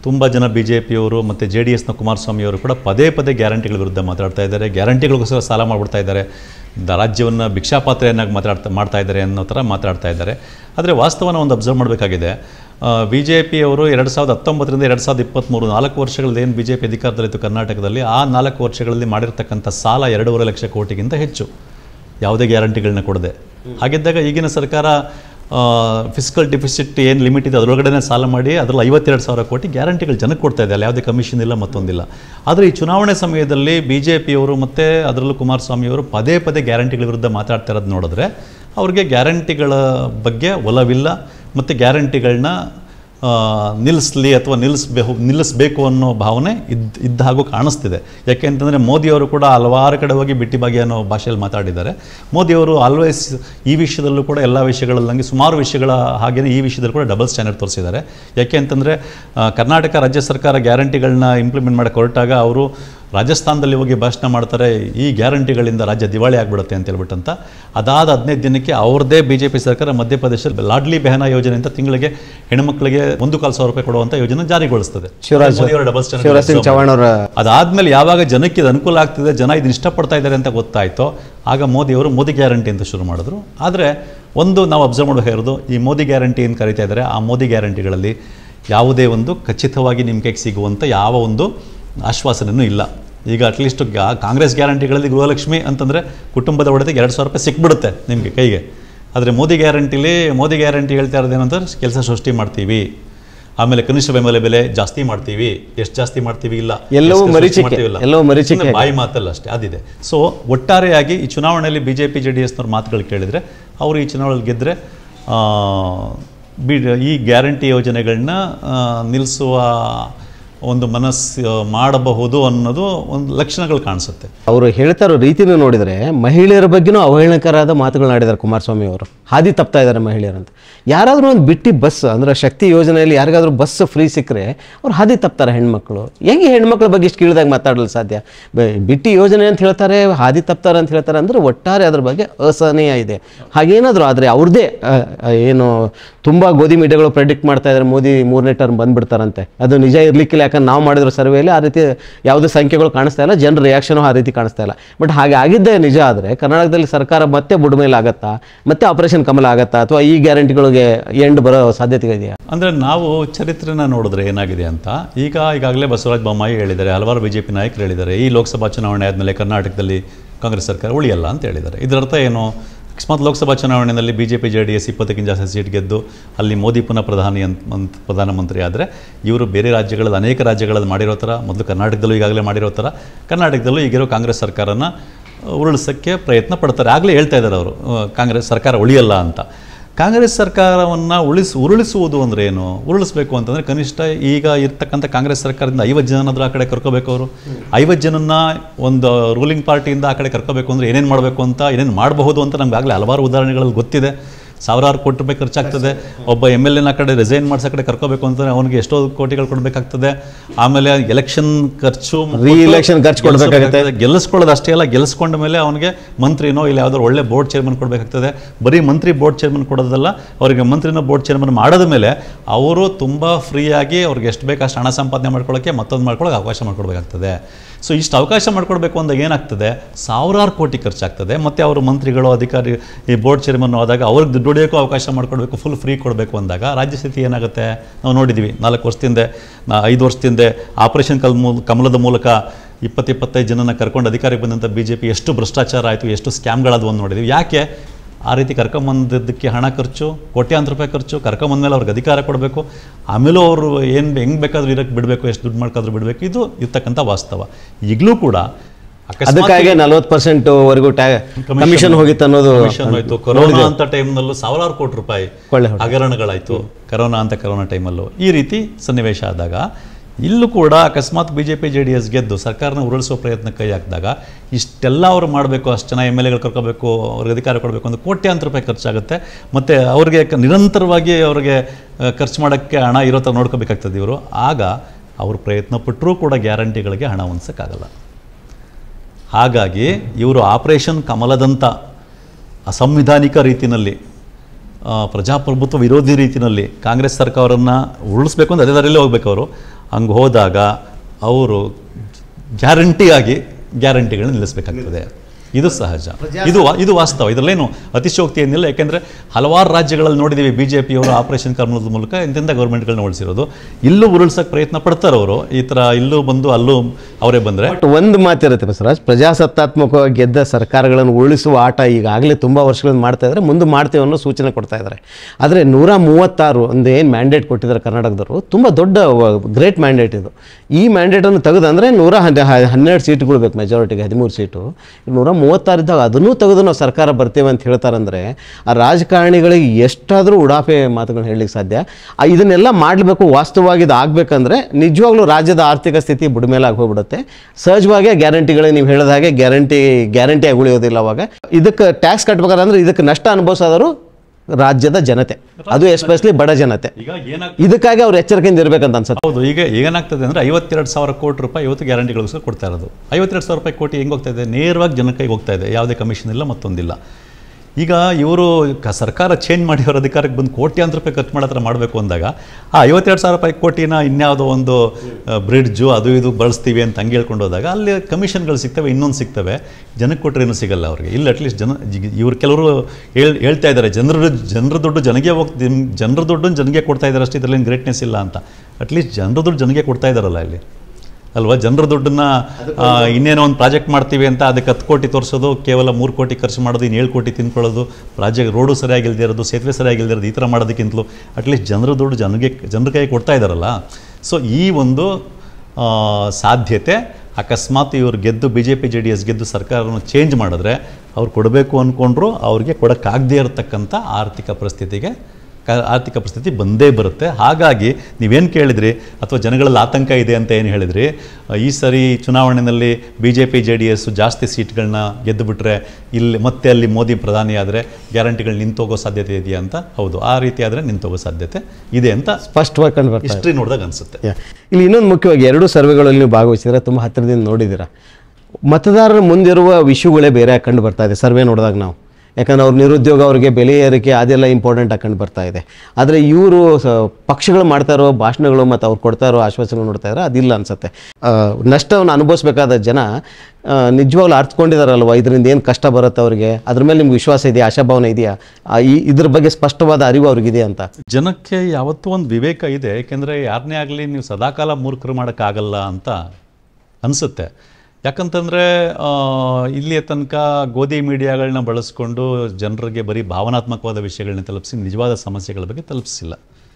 ತುಂಬ ಜನ BJPಯವರು ಮತ್ತು JDSನ ಕುಮಾರಸ್ವಾಮಿಯವರು ಕೂಡ ಪದೇ ಪದೇ ಗ್ಯಾರಂಟಿಗಳ ವಿರುದ್ಧ ಮಾತಾಡ್ತಾ ಇದ್ದಾರೆ. ಗ್ಯಾರಂಟಿಗಳಿಗೋಸ್ಕರ ಸಾಲ ಮಾಡಿಬಿಡ್ತಾ ಇದ್ದಾರೆ, ರಾಜ್ಯವನ್ನು ಭಿಕ್ಷಾಪಾತ್ರೆಯನ್ನಾಗಿ ಮಾಡ್ತಾ ಇದ್ದಾರೆ ಅನ್ನೋ ಥರ ಮಾತಾಡ್ತಾ ಇದ್ದಾರೆ. ಆದರೆ ವಾಸ್ತವನ ಒಂದು ಅಬ್ಸರ್ವ್ ಮಾಡಬೇಕಾಗಿದೆ. BJPಯವರು 2019ರಿಂದ 2023 4 ವರ್ಷಗಳಲ್ಲಿ ಏನು BJP ಅಧಿಕಾರದಲ್ಲಿತ್ತು ಕರ್ನಾಟಕದಲ್ಲಿ, ಆ 4 ವರ್ಷಗಳಲ್ಲಿ ಮಾಡಿರ್ತಕ್ಕಂಥ ಸಾಲ 2.5 ಲಕ್ಷ ಕೋಟಿಗಿಂತ ಹೆಚ್ಚು, ಯಾವುದೇ ಗ್ಯಾರಂಟಿಗಳನ್ನ ಕೊಡದೆ. ಹಾಗಿದ್ದಾಗ ಈಗಿನ ಸರ್ಕಾರ ಫಿಸ್ಕಲ್ ಡಿಫಿಸಿಟ್ ಏನು ಲಿಮಿಟ್ ಇದೆ ಅದರೊಳಗಡೆ ಸಾಲ ಮಾಡಿ ಅದರಲ್ಲಿ 52,000 ಕೋಟಿ ಗ್ಯಾರಂಟಿಗಳು ಜನಕ್ಕೆ ಕೊಡ್ತಾ ಇದೆ, ಅಲ್ಲಿ ಯಾವುದೇ ಕಮಿಷನ್ ಇಲ್ಲ, ಮತ್ತೊಂದಿಲ್ಲ. ಆದರೆ ಈ ಚುನಾವಣೆ ಸಮಯದಲ್ಲಿ BJPಯವರು ಮತ್ತು ಅದರಲ್ಲೂ ಕುಮಾರಸ್ವಾಮಿಯವರು ಪದೇ ಪದೇ ಗ್ಯಾರಂಟಿಗಳ ವಿರುದ್ಧ ಮಾತಾಡ್ತಾ ಇರೋದು ನೋಡಿದ್ರೆ ಅವ್ರಿಗೆ ಗ್ಯಾರಂಟಿಗಳ ಬಗ್ಗೆ ಒಲವಿಲ್ಲ ಮತ್ತು ಗ್ಯಾರಂಟಿಗಳನ್ನ ನಿಲ್ಲಿಸಲಿ ಅಥವಾ ನಿಲ್ಲಿಸಬೇಕು ಅನ್ನೋ ಭಾವನೆ ಇದ್ದ ಹಾಗೂ ಕಾಣಿಸ್ತಿದೆ. ಯಾಕೆಂತಂದರೆ ಮೋದಿಯವರು ಕೂಡ ಹಲವಾರು ಕಡೆ ಹೋಗಿ ಬಿಟ್ಟಿ ಭಾಗ್ಯ ಅನ್ನೋ ಭಾಷೆಯಲ್ಲಿ ಮಾತಾಡಿದ್ದಾರೆ. ಮೋದಿಯವರು ಆಲ್ವೇಸ್ ಈ ವಿಷಯದಲ್ಲೂ ಕೂಡ ಎಲ್ಲ ವಿಷಯಗಳಲ್ಲಂಗೆ ಸುಮಾರು ವಿಷಯಗಳ ಹಾಗೆಯೇ ಈ ವಿಷಯದಲ್ಲಿ ಕೂಡ ಡಬಲ್ ಸ್ಟ್ಯಾಂಡರ್ಡ್ ತೋರಿಸಿದ್ದಾರೆ. ಯಾಕೆ ಅಂತಂದರೆ ಕರ್ನಾಟಕ ರಾಜ್ಯ ಸರ್ಕಾರ ಗ್ಯಾರಂಟಿಗಳನ್ನ ಇಂಪ್ಲಿಮೆಂಟ್ ಮಾಡೋಕ್ಕೆ ಹೊರಟಾಗ ಅವರು ರಾಜಸ್ಥಾನದಲ್ಲಿ ಹೋಗಿ ಭಾಷಣ ಮಾಡ್ತಾರೆ, ಈ ಗ್ಯಾರಂಟಿಗಳಿಂದ ರಾಜ್ಯ ದಿವಾಳಿ ಆಗಿಬಿಡುತ್ತೆ ಅಂತ ಹೇಳ್ಬಿಟ್ಟಂತ. ಅದಾದ 15 ದಿನಕ್ಕೆ ಅವ್ರದ್ದೇ BJP ಸರ್ಕಾರ ಮಧ್ಯಪ್ರದೇಶದಲ್ಲಿ ಲಾಡ್ಲಿ ಬೆಹನಾ ಯೋಜನೆ ಅಂತ ತಿಂಗಳಿಗೆ ಹೆಣ್ಮಕ್ಳಿಗೆ 1,400 ರೂಪಾಯಿ ಕೊಡುವಂಥ ಯೋಜನೆ ಜಾರಿಗೊಳಿಸ್ತದೆ. ಅದಾದ್ಮೇಲೆ ಯಾವಾಗ ಜನಕ್ಕೆ ಇದು ಅನುಕೂಲ ಆಗ್ತಿದೆ, ಜನ ಇದನ್ನ ಇಷ್ಟಪಡ್ತಾ ಇದ್ದಾರೆ ಅಂತ ಗೊತ್ತಾಯ್ತೋ, ಆಗ ಮೋದಿಯವರು ಮೋದಿ ಗ್ಯಾರಂಟಿ ಅಂತ ಶುರು ಮಾಡಿದ್ರು. ಆದರೆ ಒಂದು ನಾವು ಅಬ್ಸರ್ವ್ ಮಾಡಬೇಕಾಗಿರೋದು, ಈ ಮೋದಿ ಗ್ಯಾರಂಟಿ ಏನು ಕರೀತಾ ಇದ್ದಾರೆ, ಆ ಮೋದಿ ಗ್ಯಾರಂಟಿಗಳಲ್ಲಿ ಯಾವುದೇ ಒಂದು ಖಚಿತವಾಗಿ ನಿಮ್ಮ ಕೈಗೆ ಸಿಗುವಂಥ ಯಾವ ಒಂದು ಆಶ್ವಾಸನೆಯೂ ಇಲ್ಲ. ಈಗ ಅಟ್ಲೀಸ್ಟ್ ಕಾಂಗ್ರೆಸ್ ಗ್ಯಾರಂಟಿಗಳಲ್ಲಿ ಗೃಹಲಕ್ಷ್ಮಿ ಅಂತಂದರೆ ಕುಟುಂಬದ ಒಡೆದಿಗೆ 2,000 ರೂಪಾಯಿ ಸಿಕ್ಬಿಡುತ್ತೆ ನಿಮಗೆ ಕೈಗೆ. ಆದರೆ ಮೋದಿ ಗ್ಯಾರಂಟಿ ಹೇಳ್ತಾ ಇರೋದು ಏನಂದ್ರೆ ಕೆಲಸ ಸೃಷ್ಟಿ ಮಾಡ್ತೀವಿ, ಆಮೇಲೆ ಕನಿಷ್ಠ ಬೆಂಬಲ ಬೆಲೆ ಜಾಸ್ತಿ ಮಾಡ್ತೀವಿ. ಎಷ್ಟು ಜಾಸ್ತಿ ಮಾಡ್ತೀವಿ ಇಲ್ಲ, ಎಲ್ಲವೂ ಮರೀಚಿಕೆ, ಬಾಯಿ ಮಾತಲ್ಲ ಅಷ್ಟೇ ಅದಿದೆ. ಸೊ ಒಟ್ಟಾರೆಯಾಗಿ ಈ ಚುನಾವಣೆಯಲ್ಲಿ BJP JDSನವ್ರ ಮಾತುಗಳು ಕೇಳಿದರೆ ಅವರು ಈ ಚುನಾವಣೆಯಲ್ಲಿ ಗೆದ್ದರೆ ಈ ಗ್ಯಾರಂಟಿ ಯೋಜನೆಗಳನ್ನ ನಿಲ್ಲಿಸುವ ಒಂದು ಮನಸ್ಸು ಮಾಡಬಹುದು ಅನ್ನೋದು ಒಂದು ಲಕ್ಷಣಗಳು ಕಾಣಿಸುತ್ತೆ. ಅವರು ಹೇಳ್ತಾ ಇರೋ ರೀತಿನೂ ನೋಡಿದರೆ ಮಹಿಳೆಯರ ಬಗ್ಗೆನೂ ಅವಹೇಳನಕರಾದ ಮಾತುಗಳು ಆಡಿದ್ದಾರೆ ಕುಮಾರಸ್ವಾಮಿ ಅವರು. ಹಾದಿ ತಪ್ತಾ ಇದ್ದಾರೆ ಮಹಿಳೆಯರಂತ. ಯಾರಾದರೂ ಒಂದು ಬಿಟ್ಟು ಬಸ್ ಅಂದರೆ ಶಕ್ತಿ ಯೋಜನೆಯಲ್ಲಿ ಯಾರಿಗಾದ್ರೂ ಬಸ್ ಫ್ರೀ ಸಿಕ್ಕರೆ ಅವ್ರು ಹಾದಿ ತಪ್ತಾರೆ ಹೆಣ್ಮಕ್ಳು. ಹೆಂಗೆ ಹೆಣ್ಮಕ್ಳ ಬಗ್ಗೆ ಇಷ್ಟು ಕೀಳ್ದಾಗ ಮಾತಾಡಲು ಸಾಧ್ಯ? ಬಿಟ್ಟು ಯೋಜನೆ ಅಂತ ಹೇಳ್ತಾರೆ, ಹಾದಿ ತಪ್ತಾರೆ ಅಂತ ಹೇಳ್ತಾರೆ ಅಂದರೆ ಒಟ್ಟಾರೆ ಅದ್ರ ಬಗ್ಗೆ ಅಸಹನೀಯ ಇದೆ. ಹಾಗೇನಾದರೂ ಆದರೆ ಅವ್ರದ್ದೇ ಏನು ತುಂಬ ಗೋಧಿ ಮೀಡಿಯಾಗಳು ಪ್ರೆಡಿಕ್ಟ್ ಮಾಡ್ತಾ ಇದ್ದಾರೆ ಮೋದಿ 3ನೇ ಟರ್ಮ್ ಬಂದುಬಿಡ್ತಾರಂತೆ. ಅದು ನಿಜ ಇರಲಿಕ್ಕಿಲ್ಲ, ಯಾಕಂದ್ರೆ ನಾವು ಮಾಡಿರೋ ಸರ್ವೆಯಲ್ಲಿ ಆ ರೀತಿ ಯಾವುದೇ ಸಂಖ್ಯೆಗಳು ಕಾಣಿಸ್ತಾ ಇಲ್ಲ, ಜನರ ರಿಯಾಕ್ಷನು ಆ ರೀತಿ ಕಾಣಿಸ್ತಾ ಇಲ್ಲ. ಬಟ್ ಹಾಗೆ ಆಗಿದ್ದೇ ನಿಜ ಆದರೆ ಕರ್ನಾಟಕದಲ್ಲಿ ಸರ್ಕಾರ ಮತ್ತೆ ಬುಡಮೇಲೆ ಆಗತ್ತಾ, ಮತ್ತೆ ಆಪರೇಷನ್ ಕಮಲ ಆಗತ್ತಾ, ಅಥವಾ ಈ ಗ್ಯಾರಂಟಿಗಳಿಗೆ ಎಂಡ್ ಬರೋ ಸಾಧ್ಯತೆ ಇದೆಯಾ? ಅಂದರೆ ನಾವು ಚರಿತ್ರೆನ ನೋಡಿದ್ರೆ ಏನಾಗಿದೆ ಅಂತ ಈಗಾಗಲೇ ಬಸವರಾಜ ಬೊಮ್ಮಾಯಿ ಹೇಳಿದ್ದಾರೆ, ಹಲವಾರು BJP ನಾಯಕರು ಹೇಳಿದ್ದಾರೆ, ಈ ಲೋಕಸಭಾ ಚುನಾವಣೆ ಆದಮೇಲೆ ಕರ್ನಾಟಕದಲ್ಲಿ ಕಾಂಗ್ರೆಸ್ ಸರ್ಕಾರ ಉಳಿಯಲ್ಲ ಅಂತ ಹೇಳಿದ್ದಾರೆ. ಇದರರ್ಥ ಏನು? ಅಕಸ್ಮಾತ್ ಲೋಕಸಭಾ ಚುನಾವಣೆಯಲ್ಲಿ BJP JDS 20ಕ್ಕಿಂತ ಜಾಸ್ತಿ ಸೀಟ್ ಗೆದ್ದು ಅಲ್ಲಿ ಮೋದಿ ಪುನಃ ಪ್ರಧಾನಮಂತ್ರಿ ಆದರೆ ಇವರು ಬೇರೆ ರಾಜ್ಯಗಳಲ್ಲಿ ಅನೇಕ ರಾಜ್ಯಗಳಲ್ಲಿ ಮಾಡಿರೋ ಥರ, ಮೊದಲು ಕರ್ನಾಟಕದಲ್ಲೂ ಈಗಾಗಲೇ ಮಾಡಿರೋ ಥರ ಕರ್ನಾಟಕದಲ್ಲೂ ಈಗಿರೋ ಕಾಂಗ್ರೆಸ್ ಸರ್ಕಾರನ ಉರುಳಿಸೋಕ್ಕೆ ಪ್ರಯತ್ನ ಪಡ್ತಾರೆ. ಆಗಲೇ ಹೇಳ್ತಾ ಇದ್ದಾರೆ ಅವರು ಕಾಂಗ್ರೆಸ್ ಸರ್ಕಾರ ಉಳಿಯಲ್ಲ ಅಂತ. ಕಾಂಗ್ರೆಸ್ ಸರ್ಕಾರವನ್ನು ಉರುಳಿಸುವುದು ಅಂದರೆ ಏನು? ಉರುಳಿಸಬೇಕು ಅಂತಂದರೆ ಕನಿಷ್ಠ ಈಗ ಇರ್ತಕ್ಕಂಥ ಕಾಂಗ್ರೆಸ್ ಸರ್ಕಾರದಿಂದ 50 ಜನನಾದರೂ ಆ ಕಡೆ ಕರ್ಕೋಬೇಕು. ಅವರು 50 ಜನನ್ನ ಒಂದು ರೂಲಿಂಗ್ ಪಾರ್ಟಿಯಿಂದ ಆ ಕಡೆ ಕರ್ಕೋಬೇಕು ಅಂದರೆ ಏನೇನು ಮಾಡಬೇಕು ಅಂತ, ಏನೇನು ಮಾಡಬಹುದು ಅಂತ ನಮ್ಗೆ ಆಗಲೇ ಹಲವಾರು ಉದಾಹರಣೆಗಳಲ್ಲಿ ಗೊತ್ತಿದೆ. ಸಾವಿರಾರು ಕೋಟಿ ರೂಪಾಯಿ ಖರ್ಚಾಗ್ತದೆ. ಒಬ್ಬ MLA ಕಡೆ ರಿಸೈನ್ ಮಾಡಿಸೋ ಕಡೆ ಕರ್ಕೋಬೇಕು ಅಂತಂದರೆ ಅವನಿಗೆ ಎಷ್ಟೋ ಕೋಟಿಗಳು ಕೊಡಬೇಕಾಗ್ತದೆ. ಆಮೇಲೆ ಎಲೆಕ್ಷನ್ ಖರ್ಚು, ರೀಎಲೆಕ್ಷನ್ ಖರ್ಚು ಕೊಡಬೇಕಾಗುತ್ತೆ. ಗೆಲ್ಲಿಸ್ಕೊಳ್ಳೋದು ಅಷ್ಟೇ ಅಲ್ಲ, ಗೆಲ್ಲಿಸ್ಕೊಂಡ ಮೇಲೆ ಅವನಿಗೆ ಮಂತ್ರಿನೋ ಇಲ್ಲ ಯಾವುದಾದ್ರು ಒಳ್ಳೆ ಬೋರ್ಡ್ ಚೇರ್ಮನ್ ಕೊಡಬೇಕಾಗ್ತದೆ. ಬರೀ ಮಂತ್ರಿ ಬೋರ್ಡ್ ಚೇರ್ಮನ್ ಕೊಡೋದಲ್ಲ, ಅವರಿಗೆ ಮಂತ್ರಿನೋ ಬೋರ್ಡ್ ಚೇರ್ಮನ್ ಮಾಡಿದ ಮೇಲೆ ಅವರು ತುಂಬ ಫ್ರೀಯಾಗಿ ಅವ್ರಿಗೆ ಎಷ್ಟು ಬೇಕಷ್ಟು ಹಣ ಸಂಪಾದನೆ ಮಾಡ್ಕೊಳ್ಳೋಕ್ಕೆ, ಮತ್ತೊಂದು ಮಾಡ್ಕೊಳ್ಳೋಕೆ ಅವಕಾಶ ಮಾಡಿಕೊಡ್ಬೇಕಾಗ್ತದೆ. ಸೊ ಇಷ್ಟು ಅವಕಾಶ ಮಾಡಿಕೊಡ್ಬೇಕು ಅಂದಾಗ ಏನಾಗ್ತದೆ, ಸಾವಿರಾರು ಕೋಟಿ ಖರ್ಚಾಗ್ತದೆ. ಮತ್ತು ಅವರು ಮಂತ್ರಿಗಳು, ಅಧಿಕಾರಿ, ಈ ಬೋರ್ಡ್ ಚೇರ್ಮನ್ ಆದಾಗ ಅವ್ರಿಗೆ ದುಡ್ಡು ಹೊಡೆಯೋಕ್ಕೂ ಅವಕಾಶ ಮಾಡಿಕೊಡ್ಬೇಕು, ಫುಲ್ ಫ್ರೀ ಕೊಡಬೇಕು ಅಂದಾಗ ರಾಜ್ಯ ಸ್ಥಿತಿ ಏನಾಗುತ್ತೆ ನಾವು ನೋಡಿದ್ದೀವಿ. 4 ವರ್ಷದಿಂದ 5 ವರ್ಷದಿಂದ ಆಪರೇಷನ್ ಕಮಲದ ಮೂಲಕ 20-25 ಜನನ ಕರ್ಕೊಂಡು ಅಧಿಕಾರಕ್ಕೆ ಬಂದಂಥ BJP ಎಷ್ಟು ಭ್ರಷ್ಟಾಚಾರ ಆಯಿತು, ಎಷ್ಟು ಸ್ಕ್ಯಾಮ್ಗಳಾದವು ಅಂತ ನೋಡಿದ್ದೀವಿ. ಯಾಕೆ ಆ ರೀತಿ ಕರ್ಕೊಂಬಂದಿದ್ದಕ್ಕೆ ಹಣ ಖರ್ಚು, ಕೋಟ್ಯಾಂತರ ರೂಪಾಯಿ ಖರ್ಚು, ಕರ್ಕೊಂಬಂದ್ಮೇಲೆ ಅವ್ರಿಗೆ ಅಧಿಕಾರ ಕೊಡಬೇಕು, ಆಮೇಲೂ ಅವರು ಹೆಂಗೆ ಬೇಕಾದರೂ ಇರೋಕ್ಕೆ ಬಿಡಬೇಕು, ಎಷ್ಟು ದುಡ್ಡು ಮಾಡ್ಕಾದ್ರೂ ಬಿಡಬೇಕು. ಇದು ಇರ್ತಕ್ಕಂಥ ವಾಸ್ತವ. ಈಗಲೂ ಕೂಡ ಅದಕ್ಕಾಗಿ 40% ವರೆಗೂ ಕಮಿಷನ್ ಹೋಗಿತ್ತು ಅನ್ನೋದು ಹೋಯ್ತು. ಕೊರೋನಾ ಅಂತ ಟೈಮ್ನಲ್ಲೂ ಸಾವಿರಾರು ಕೋಟಿ ರೂಪಾಯಿ ಹಗರಣಗಳಾಯಿತು. ಕೊರೋನಾ ಟೈಮಲ್ಲೂ ಈ ರೀತಿ ಸನ್ನಿವೇಶ ಆದಾಗ ಇಲ್ಲೂ ಕೂಡ ಅಕಸ್ಮಾತ್ BJP JDS ಗೆದ್ದು ಸರ್ಕಾರನ ಉರುಳಿಸೋ ಪ್ರಯತ್ನ ಕೈ ಹಾಕಿದಾಗ ಇಷ್ಟೆಲ್ಲ ಅವರು ಮಾಡಬೇಕು, ಅಷ್ಟು ಜನ MLAಗಳು ಕರ್ಕೋಬೇಕು, ಅವ್ರಿಗೆ ಅಧಿಕಾರ ಕೊಡಬೇಕು ಅಂದ್ರೆ ಕೋಟ್ಯಾಂತರ ರೂಪಾಯಿ ಖರ್ಚಾಗುತ್ತೆ. ಮತ್ತು ಅವ್ರಿಗೆ ನಿರಂತರವಾಗಿ ಅವ್ರಿಗೆ ಖರ್ಚು ಮಾಡೋಕ್ಕೆ ಹಣ ಇರೋ ಥರ ನೋಡ್ಕೋಬೇಕಾಗ್ತದೆ ಇವರು. ಆಗ ಅವರು ಪ್ರಯತ್ನ ಪಟ್ಟರೂ ಕೂಡ ಗ್ಯಾರಂಟಿಗಳಿಗೆ ಹಣ ಹೊಂದಿಸೋಕ್ಕಾಗಲ್ಲ. ಹಾಗಾಗಿ ಇವರು ಆಪರೇಷನ್ ಕಮಲದಂಥ ಅಸಂವಿಧಾನಿಕ ರೀತಿಯಲ್ಲಿ, ಪ್ರಜಾಪ್ರಭುತ್ವ ವಿರೋಧಿ ರೀತಿಯಲ್ಲಿ ಕಾಂಗ್ರೆಸ್ ಸರ್ಕಾರವನ್ನು ಉರುಳಿಸ್ಬೇಕು ಅಂದರೆ ಅದೇ ದಾರಿಯಲ್ಲೇ ಹೋಗ್ಬೇಕು ಅವರು. ಹಂಗೆ ಹೋದಾಗ ಅವರು ಗ್ಯಾರಂಟಿಗಳನ್ನ ನಿಲ್ಲಿಸಬೇಕಾಗ್ತದೆ. ಇದು ಸಹಜ, ಇದು ವಾಸ್ತವ, ಇದರಲ್ಲೇನು ಅತಿಶಯೋಕ್ತಿ ಏನಿಲ್ಲ. ಯಾಕೆಂದರೆ ಹಲವಾರು ರಾಜ್ಯಗಳಲ್ಲಿ ನೋಡಿದ್ದೀವಿ BJPಯವರು ಆಪರೇಷನ್ ಕಮಲದ ಮೂಲಕ ಇಂತಿಂಥ ಗೌರ್ಮೆಂಟ್ಗಳನ್ನ ಉಳಿಸಿರೋದು. ಇಲ್ಲೂ ಉರುಳ್ಸೋಕ್ಕೆ ಪ್ರಯತ್ನ ಪಡ್ತಾರೆ ಅವರು. ಈ ಥರ ಇಲ್ಲೂ ಬಂದು ಅಲ್ಲೂ ಅವರೇ ಬಂದರೆ ಒಂದು ಮಾತಿರುತ್ತೆ ಬಸವರಾಜ್, ಪ್ರಜಾಸತ್ತಾತ್ಮಕವಾಗಿ ಗೆದ್ದ ಸರ್ಕಾರಗಳನ್ನು ಉಳಿಸುವ ಆಟ ಈಗಾಗಲೇ ತುಂಬ ವರ್ಷಗಳಿಂದ ಮಾಡ್ತಾ ಇದ್ದಾರೆ, ಮುಂದೆ ಮಾಡ್ತೇವೆ ಅನ್ನೋ ಸೂಚನೆ ಕೊಡ್ತಾ ಇದ್ದಾರೆ. ಆದರೆ 136 ಒಂದು ಏನು ಮ್ಯಾಂಡೇಟ್ ಕೊಟ್ಟಿದ್ದಾರೆ ಕರ್ನಾಟಕದವರು, ತುಂಬ ದೊಡ್ಡ ಗ್ರೇಟ್ ಮ್ಯಾಂಡೇಟ್ ಇದು. ಈ ಮ್ಯಾಂಡೇಟನ್ನು ತೆಗೆದಂದರೆ 112 ಸೀಟ್ಗಳು ಬೇಕು, ಮೆಜಾರಿಟಿಗೆ 13 ಸೀಟು. 136 ಇದ್ದಾಗ ಅದನ್ನೂ ತೆಗೆದು ನಾವು ಸರ್ಕಾರ ಬರ್ತೇವೆ ಅಂತ ಹೇಳ್ತಾರಂದರೆ ಆ ರಾಜಕಾರಣಿಗಳಿಗೆ ಎಷ್ಟಾದರೂ ಉಡಾಫೆ ಮಾತುಗಳನ್ನ ಹೇಳಲಿಕ್ಕೆ ಸಾಧ್ಯ. ಇದನ್ನೆಲ್ಲ ಮಾಡಬೇಕು. ವಾಸ್ತವವಾಗಿ ಇದು ಆಗಬೇಕಂದ್ರೆ ನಿಜವಾಗ್ಲೂ ರಾಜ್ಯದ ಆರ್ಥಿಕ ಸ್ಥಿತಿ ಬುಡಮೇಲಾಗಿ ಹೋಗ್ಬಿಡುತ್ತೆ. ಸಹಜವಾಗಿ ಗ್ಯಾರಂಟಿಗಳೇ ನೀವು ಹೇಳಿದ ಹಾಗೆ ಗ್ಯಾರಂಟಿಯಾಗಿ ಉಳಿಯೋದಿಲ್ಲ. ಅವಾಗ ಇದಕ್ಕೆ ಟ್ಯಾಕ್ಸ್ ಕಟ್ಬೇಕಾದ್ರೆ ಇದಕ್ಕೆ ನಷ್ಟ ಅನುಭವಿಸೋರು ರಾಜ್ಯದ ಜನತೆ, ಅದು ಎಸ್ಪೆಷಲಿ ಬಡ ಜನತೆ. ಇದಕ್ಕಾಗಿ ಅವ್ರು ಎಚ್ಚರಿಕೆಯಿಂದ ಇರಬೇಕಂತ ಅನ್ಸುತ್ತೆ. ಹೌದು, ಈಗ ಏನಾಗ್ತದೆ ಅಂದರೆ 52,000 ಕೋಟಿ ರೂಪಾಯಿ ಇವತ್ತು ಗ್ಯಾರಂಟಿಗಳಿಗೋಸ್ಕರ ಕೊಡ್ತಾ ಇರೋದು. 52,000 ರೂಪಾಯಿ ಕೋಟಿ ಹೆಂಗೆ ಹೋಗ್ತಾ ಇದೆ? ನೇರವಾಗಿ ಜನಕ್ಕೆ ಹೋಗ್ತಾ ಇದೆ, ಯಾವುದೇ ಕಮಿಷನ್ ಇಲ್ಲ, ಮತ್ತೊಂದಿಲ್ಲ. ಈಗ ಇವರು ಸರ್ಕಾರ ಚೇಂಜ್ ಮಾಡಿ ಅವರ ಅಧಿಕಾರಕ್ಕೆ ಬಂದು ಕೋಟ್ಯಾಂತರ ರೂಪಾಯಿ ಖರ್ಚು ಮಾಡೋ ಥರ ಮಾಡಬೇಕು ಅಂದಾಗ ಆ 52,000 ರೂಪಾಯಿ ಕೋಟಿನ ಇನ್ಯಾವುದೋ ಒಂದು ಬ್ರಿಡ್ಜು ಅದು ಇದು ಬಳಸ್ತೀವಿ ಅಂತ ಹಂಗೆ ಹೇಳ್ಕೊಂಡು ಹೋದಾಗ ಅಲ್ಲಿ ಕಮಿಷನ್ಗಳು ಸಿಗ್ತವೆ, ಇನ್ನೊಂದು ಸಿಗ್ತವೆ, ಜನಕ್ಕೆ ಕೊಟ್ಟರೆ ಏನೂ ಸಿಗಲ್ಲ ಅವ್ರಿಗೆ. ಇಲ್ಲ ಅಟ್ಲೀಸ್ಟ್ ಇವ್ರು ಕೆಲವರು ಹೇಳ್ತಾ ಇದ್ದಾರೆ ಜನರ ದುಡ್ಡು ಜನರ ದುಡ್ಡು ಜನಗೆ ಕೊಡ್ತಾ ಇದ್ದಾರೆ ಅಷ್ಟೇ, ಇದರಲ್ಲಿ ಗ್ರೇಟ್ನೆಸ್ ಇಲ್ಲ ಅಂತ. ಅಟ್ಲೀಸ್ಟ್ ಜನರ ದುಡ್ಡು ಜನಗೆ ಕೊಡ್ತಾ ಇದ್ದಾರಲ್ಲ ಇಲ್ಲಿ ಅಲ್ವಾ? ಜನರ ದುಡ್ಡನ್ನ ಇನ್ನೇನೋ ಒಂದು ಪ್ರಾಜೆಕ್ಟ್ ಮಾಡ್ತೀವಿ ಅಂತ ಅದಕ್ಕೆ 10 ಕೋಟಿ ತೋರಿಸೋದು, ಕೇವಲ 3 ಕೋಟಿ ಖರ್ಚು ಮಾಡೋದು, ಇನ್ನು 7 ಕೋಟಿ ತಿನ್ಕೊಳ್ಳೋದು, ರೋಡು ಸರಿಯಾಗಿಲ್ಲದೆ ಇರೋದು, ಸೇತುವೆ ಸರಿಯಾಗಿಲ್ಲದೆ ಈ ಥರ ಮಾಡೋದಕ್ಕಿಂತಲೂ ಅಟ್ಲೀಸ್ಟ್ ಜನರ ದುಡ್ಡು ಜನರ ಕೈ ಕೊಡ್ತಾ ಇದ್ದಾರಲ್ಲ. ಸೊ ಈ ಒಂದು ಸಾಧ್ಯತೆ ಅಕಸ್ಮಾತ್ ಇವರು ಗೆದ್ದು BJP JDS ಗೆದ್ದು ಸರ್ಕಾರವನ್ನು ಚೇಂಜ್ ಮಾಡಿದ್ರೆ ಅವ್ರು ಕೊಡಬೇಕು ಅಂದ್ಕೊಂಡ್ರು ಅವ್ರಿಗೆ ಕೊಡೋಕ್ಕಾಗದೇ ಇರತಕ್ಕಂಥ ಆರ್ಥಿಕ ಪರಿಸ್ಥಿತಿ ಬಂದೇ ಬರುತ್ತೆ. ಹಾಗಾಗಿ ನೀವೇನು ಕೇಳಿದ್ರಿ ಅಥವಾ ಜನಗಳಲ್ಲಿ ಆತಂಕ ಇದೆ ಅಂತ ಏನು ಹೇಳಿದ್ರಿ, ಈ ಸರಿ ಚುನಾವಣೆಯಲ್ಲಿ BJP JDS ಜಾಸ್ತಿ ಸೀಟ್ಗಳನ್ನ ಗೆದ್ದುಬಿಟ್ರೆ ಇಲ್ಲಿ ಮತ್ತೆ ಅಲ್ಲಿ ಮೋದಿ ಪ್ರಧಾನಿ ಆದರೆ ಗ್ಯಾರಂಟಿಗಳು ನಿಂತೋಗೋ ಸಾಧ್ಯತೆ ಇದೆಯಾ ಅಂತ. ಹೌದು, ಆ ರೀತಿ ಆದರೆ ನಿಂತೋಗೋ ಸಾಧ್ಯತೆ ಇದೆ ಅಂತ ಸ್ಪಷ್ಟವಾಗಿ ಕಂಡು ಬರ್ತದೆ, ಹಿಸ್ಟ್ರಿ ನೋಡಿದಾಗ ಅನಿಸುತ್ತೆ. ಇಲ್ಲಿ ಇನ್ನೊಂದು ಮುಖ್ಯವಾಗಿ 2 ಸರ್ವೆಗಳಲ್ಲಿ ನೀವು ಭಾಗವಹಿಸಿದ್ರೆ ತುಂಬ ಹತ್ತಿರದಿಂದ ನೋಡಿದ್ದೀರಾ, ಮತದಾರರ ಮುಂದಿರುವ ವಿಷಯಗಳೇ ಬೇರೆ ಕಂಡು ಬರ್ತಾ ಇದೆ ಸರ್ವೆ ನೋಡಿದಾಗ ನಾವು. ಯಾಕಂದರೆ ಅವ್ರ ನಿರುದ್ಯೋಗ, ಅವ್ರಿಗೆ ಬೆಲೆ ಏರಿಕೆ ಅದೆಲ್ಲ ಇಂಪಾರ್ಟೆಂಟ್ ಹಾಕೊಂಡು ಬರ್ತಾ ಇದೆ. ಆದರೆ ಇವರು ಪಕ್ಷಗಳು ಮಾಡ್ತಾ ಇರೋ ಭಾಷಣಗಳು ಮತ್ತು ಅವ್ರು ಕೊಡ್ತಾ ಇರೋ ಆಶ್ವಾಸನೆಗಳು ನೋಡ್ತಾ ಇದ್ದಾರೆ, ಅದಿಲ್ಲ ಅನಿಸುತ್ತೆ. ನಷ್ಟವನ್ನು ಅನುಭವಿಸ್ಬೇಕಾದ ಜನ ನಿಜವಾಗ್ಲೂ ಅರ್ಥಕೊಂಡಿದ್ದಾರಲ್ವ, ಇದರಿಂದ ಏನು ಕಷ್ಟ ಬರುತ್ತೆ ಅವರಿಗೆ, ಅದ್ರ ಮೇಲೆ ನಿಮ್ಗೆ ವಿಶ್ವಾಸ ಇದೆಯಾ, ಆಶಾಭಾವನೆ ಇದೆಯಾ, ಇದ್ರ ಬಗ್ಗೆ ಸ್ಪಷ್ಟವಾದ ಅರಿವು ಅವ್ರಿಗಿದೆ ಅಂತ? ಜನಕ್ಕೆ ಯಾವತ್ತೂ ಒಂದು ವಿವೇಕ ಇದೆ. ಏಕೆಂದರೆ ಯಾರನ್ನೇ ಆಗಲಿ ನೀವು ಸದಾಕಾಲ ಮೂರ್ಖರು ಮಾಡೋಕ್ಕಾಗಲ್ಲ ಅಂತ ಅನಿಸುತ್ತೆ. ಯಾಕಂತಂದರೆ ಇಲ್ಲಿಯ ತನಕ ಗೋಧಿ ಮೀಡಿಯಾಗಳನ್ನ ಬಳಸ್ಕೊಂಡು ಜನರಿಗೆ ಬರೀ ಭಾವನಾತ್ಮಕವಾದ ವಿಷಯಗಳನ್ನ ತಲುಪಿಸಿ ನಿಜವಾದ ಸಮಸ್ಯೆಗಳ ಬಗ್ಗೆ ತಲುಪಿಸಿಲ್ಲ.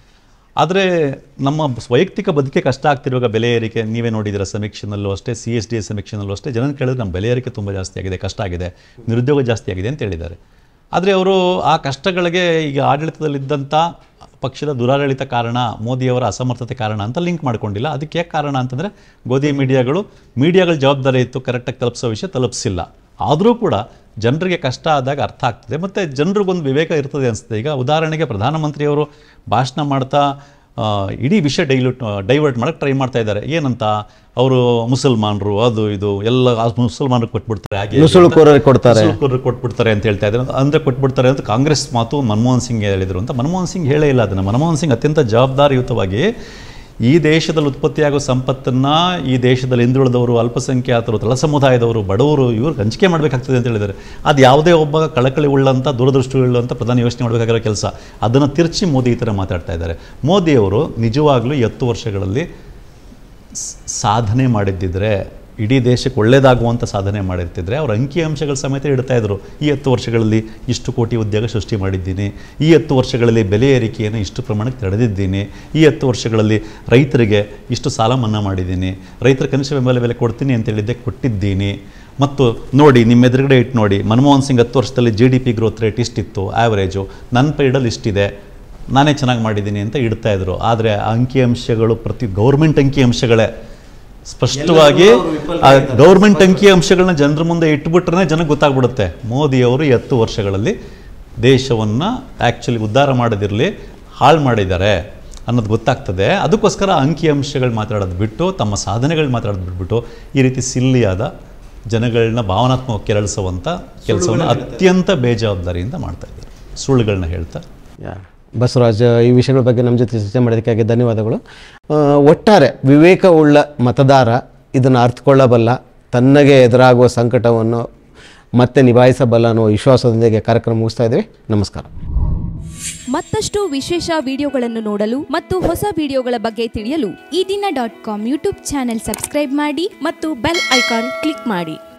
ಆದರೆ ನಮ್ಮ ವೈಯಕ್ತಿಕ ಬದುಕೆ ಕಷ್ಟ ಆಗ್ತಿರುವಾಗ ಬೆಲೆ ಏರಿಕೆ ನೀವೇ ನೋಡಿದ್ದೀರ, ಸಮೀಕ್ಷೆನಲ್ಲೂ ಅಷ್ಟೇ, CSDA ಸಮೀಕ್ಷೆನಲ್ಲೂ ಅಷ್ಟೇ ಜನನ ಕೇಳಿದ್ರೆ ನಮ್ಮ ಬೆಲೆ ಏರಿಕೆ ತುಂಬ ಜಾಸ್ತಿ ಆಗಿದೆ, ಕಷ್ಟ ಆಗಿದೆ, ನಿರುದ್ಯೋಗ ಜಾಸ್ತಿ ಆಗಿದೆ ಅಂತ ಹೇಳಿದ್ದಾರೆ. ಆದರೆ ಅವರು ಆ ಕಷ್ಟಗಳಿಗೆ ಈಗ ಆಡಳಿತದಲ್ಲಿದ್ದಂಥ ಪಕ್ಷದ ದುರಾಡಳಿತ ಕಾರಣ, ಮೋದಿಯವರ ಅಸಮರ್ಥತೆ ಕಾರಣ ಅಂತ ಲಿಂಕ್ ಮಾಡ್ಕೊಂಡಿಲ್ಲ. ಅದಕ್ಕೆ ಯಾಕೆ ಕಾರಣ ಅಂತಂದರೆ ಗೋಧಿ ಮೀಡಿಯಾಗಳ ಜವಾಬ್ದಾರಿ ಇತ್ತು ಕರೆಕ್ಟಾಗಿ ತಲುಪಿಸೋ ವಿಷಯ ತಲುಪಿಸಿಲ್ಲ. ಆದರೂ ಕೂಡ ಜನರಿಗೆ ಕಷ್ಟ ಆದಾಗ ಅರ್ಥ ಆಗ್ತದೆ ಮತ್ತು ಜನರಿಗೊಂದು ವಿವೇಕ ಇರ್ತದೆ ಅನಿಸ್ತದೆ. ಈಗ ಉದಾಹರಣೆಗೆ ಪ್ರಧಾನಮಂತ್ರಿಯವರು ಭಾಷಣ ಮಾಡ್ತಾ ಇಡೀ ವಿಷಯ ಡೈವರ್ಟ್ ಮಾಡೋಕ್ಕೆ ಟ್ರೈ ಮಾಡ್ತಾ ಇದ್ದಾರೆ. ಏನಂತ, ಅವರು ಮುಸಲ್ಮಾನರು ಅದು ಇದು ಎಲ್ಲ ಮುಸಲ್ಮಾನರಿಗೆ ಕೊಟ್ಬಿಡ್ತಾರೆ, ಹಾಗೆ ನುಸುಳುಕೋರರಿಗೆ ಕೊಟ್ಬಿಡ್ತಾರೆ ಅಂತ ಹೇಳ್ತಾ ಇದ್ದಾರೆ. ಅಂದರೆ ಕೊಟ್ಬಿಡ್ತಾರೆ ಅಂತ ಕಾಂಗ್ರೆಸ್ ಮಾತು ಮನಮೋಹನ್ ಸಿಂಗ್ ಹೇಳಿದರು ಅಂತ. ಮನಮೋಹನ್ ಸಿಂಗ್ ಹೇಳೇ ಇಲ್ಲ ಅದನ್ನು. ಮನಮೋಹನ್ ಸಿಂಗ್ ಅತ್ಯಂತ ಜವಾಬ್ದಾರಿಯುತವಾಗಿ ಈ ದೇಶದಲ್ಲಿ ಉತ್ಪತ್ತಿಯಾಗೋ ಸಂಪತ್ತನ್ನು ಈ ದೇಶದಲ್ಲಿ ಹಿಂದುಳಿದವರು, ಅಲ್ಪಸಂಖ್ಯಾತರು, ತಳ ಸಮುದಾಯದವರು, ಬಡವರು ಇವ್ರಿಗೆ ಹಂಚಿಕೆ ಮಾಡಬೇಕಾಗ್ತದೆ ಅಂತ ಹೇಳಿದ್ದಾರೆ. ಅದು ಯಾವುದೇ ಒಬ್ಬ ಕಳಕಳಿ ಉಳ್ಳಂಥ ದೂರದೃಷ್ಟಿ ಉಳ್ಳಂಥ ಪ್ರಧಾನಿ ಯೋಚನೆ ಮಾಡಬೇಕಾಗಿರೋ ಕೆಲಸ. ಅದನ್ನು ತಿರ್ಚಿ ಮೋದಿ ಈ ಥರ ಮಾತಾಡ್ತಾ ಇದ್ದಾರೆ. ಮೋದಿಯವರು ನಿಜವಾಗ್ಲೂ 10 ವರ್ಷಗಳಲ್ಲಿ ಸಾಧನೆ ಮಾಡಿದ್ದಿದ್ರೆ, ಇಡೀ ದೇಶಕ್ಕೆ ಒಳ್ಳೆಯದಾಗುವಂಥ ಸಾಧನೆ ಮಾಡಿರ್ತಿದ್ರೆ ಅವ್ರ ಅಂಕಿಅಂಶಗಳ ಸಮೇತ ಇಡ್ತಾಯಿದ್ರು. ಈ 10 ವರ್ಷಗಳಲ್ಲಿ ಇಷ್ಟು ಕೋಟಿ ಉದ್ಯೋಗ ಸೃಷ್ಟಿ ಮಾಡಿದ್ದೀನಿ, ಈ 10 ವರ್ಷಗಳಲ್ಲಿ ಬೆಲೆ ಏರಿಕೆಯನ್ನು ಇಷ್ಟು ಪ್ರಮಾಣಕ್ಕೆ ತಡೆದಿದ್ದೀನಿ, ಈ 10 ವರ್ಷಗಳಲ್ಲಿ ರೈತರಿಗೆ ಇಷ್ಟು ಸಾಲ ಮನ್ನಾ ಮಾಡಿದ್ದೀನಿ, ರೈತರ ಕನಿಷ್ಠ ಬೆಂಬಲ ಬೆಲೆ ಕೊಡ್ತೀನಿ ಅಂತ ಹೇಳಿದ್ದೆ, ಕೊಟ್ಟಿದ್ದೀನಿ. ಮತ್ತು ನೋಡಿ, ನಿಮ್ಮ ಎದುರುಗಡೆ ಇಟ್ಟು ನೋಡಿ, ಮನಮೋಹನ್ ಸಿಂಗ್ 10 ವರ್ಷದಲ್ಲಿ GDP ಗ್ರೋತ್ ರೇಟ್ ಇಷ್ಟಿತ್ತು ಆ್ಯಾವ್ರೇಜು, ನನ್ನ ಪೀರಿಯಡಲ್ಲಿ ಇಷ್ಟಿದೆ, ನಾನೇ ಚೆನ್ನಾಗಿ ಮಾಡಿದ್ದೀನಿ ಅಂತ ಇಡ್ತಾಯಿದ್ರು. ಆದರೆ ಅಂಕಿಅಂಶಗಳು ಗೌರ್ಮೆಂಟ್ ಅಂಕಿಅಂಶಗಳೇ ಸ್ಪಷ್ಟವಾಗಿ ಗೌರ್ಮೆಂಟ್ ಅಂಕಿಅಂಶಗಳನ್ನ ಜನರ ಮುಂದೆ ಇಟ್ಬಿಟ್ರೆ ಜನಕ್ಕೆ ಗೊತ್ತಾಗ್ಬಿಡುತ್ತೆ ಮೋದಿಯವರು 10 ವರ್ಷಗಳಲ್ಲಿ ದೇಶವನ್ನು ಆ್ಯಕ್ಚುಲಿ ಉದ್ಧಾರ ಮಾಡೋದಿರಲಿ ಹಾಳು ಮಾಡಿದ್ದಾರೆ ಅನ್ನೋದು ಗೊತ್ತಾಗ್ತದೆ. ಅದಕ್ಕೋಸ್ಕರ ಅಂಕಿಅಂಶಗಳು ಮಾತಾಡೋದು ಬಿಟ್ಟು, ತಮ್ಮ ಸಾಧನೆಗಳು ಮಾತಾಡೋದು ಬಿಟ್ಬಿಟ್ಟು ಈ ರೀತಿ ಸಿಲ್ಲಿಯಾದ ಜನಗಳನ್ನ ಭಾವನಾತ್ಮಕ ಕೆರಳಿಸುವಂಥ ಕೆಲಸವನ್ನು ಅತ್ಯಂತ ಬೇಜವಾಬ್ದಾರಿಯಿಂದ ಮಾಡ್ತಾ ಇದ್ದಾರೆ, ಸುಳ್ಳುಗಳನ್ನ ಹೇಳ್ತಾ. ಬಸವರಾಜ್, ಈ ವಿಷಯಗಳ ಬಗ್ಗೆ ನಮ್ಮ ಜೊತೆ ಚರ್ಚೆ ಮಾಡೋದಕ್ಕಾಗಿ ಧನ್ಯವಾದಗಳು. ಒಟ್ಟಾರೆ ವಿವೇಕವುಳ್ಳ ಮತದಾರ ಇದನ್ನು ಅರ್ಥಕೊಳ್ಳಬಲ್ಲ, ತನ್ನಗೆ ಎದುರಾಗುವ ಸಂಕಟವನ್ನು ಮತ್ತೆ ನಿಭಾಯಿಸಬಲ್ಲ ಅನ್ನೋ ವಿಶ್ವಾಸದೊಂದಿಗೆ ಕಾರ್ಯಕ್ರಮ ಮುಗಿಸ್ತಾ ಇದ್ದೀವಿ. ನಮಸ್ಕಾರ. ಮತ್ತಷ್ಟು ವಿಶೇಷ ವಿಡಿಯೋಗಳನ್ನು ನೋಡಲು ಮತ್ತು ಹೊಸ ವಿಡಿಯೋಗಳ ಬಗ್ಗೆ ತಿಳಿಯಲು ಈ ದಿನ .com ಯೂಟ್ಯೂಬ್ ಚಾನೆಲ್ ಸಬ್ಸ್ಕ್ರೈಬ್ ಮಾಡಿ ಮತ್ತು ಬೆಲ್ ಐಕಾನ್ ಕ್ಲಿಕ್ ಮಾಡಿ.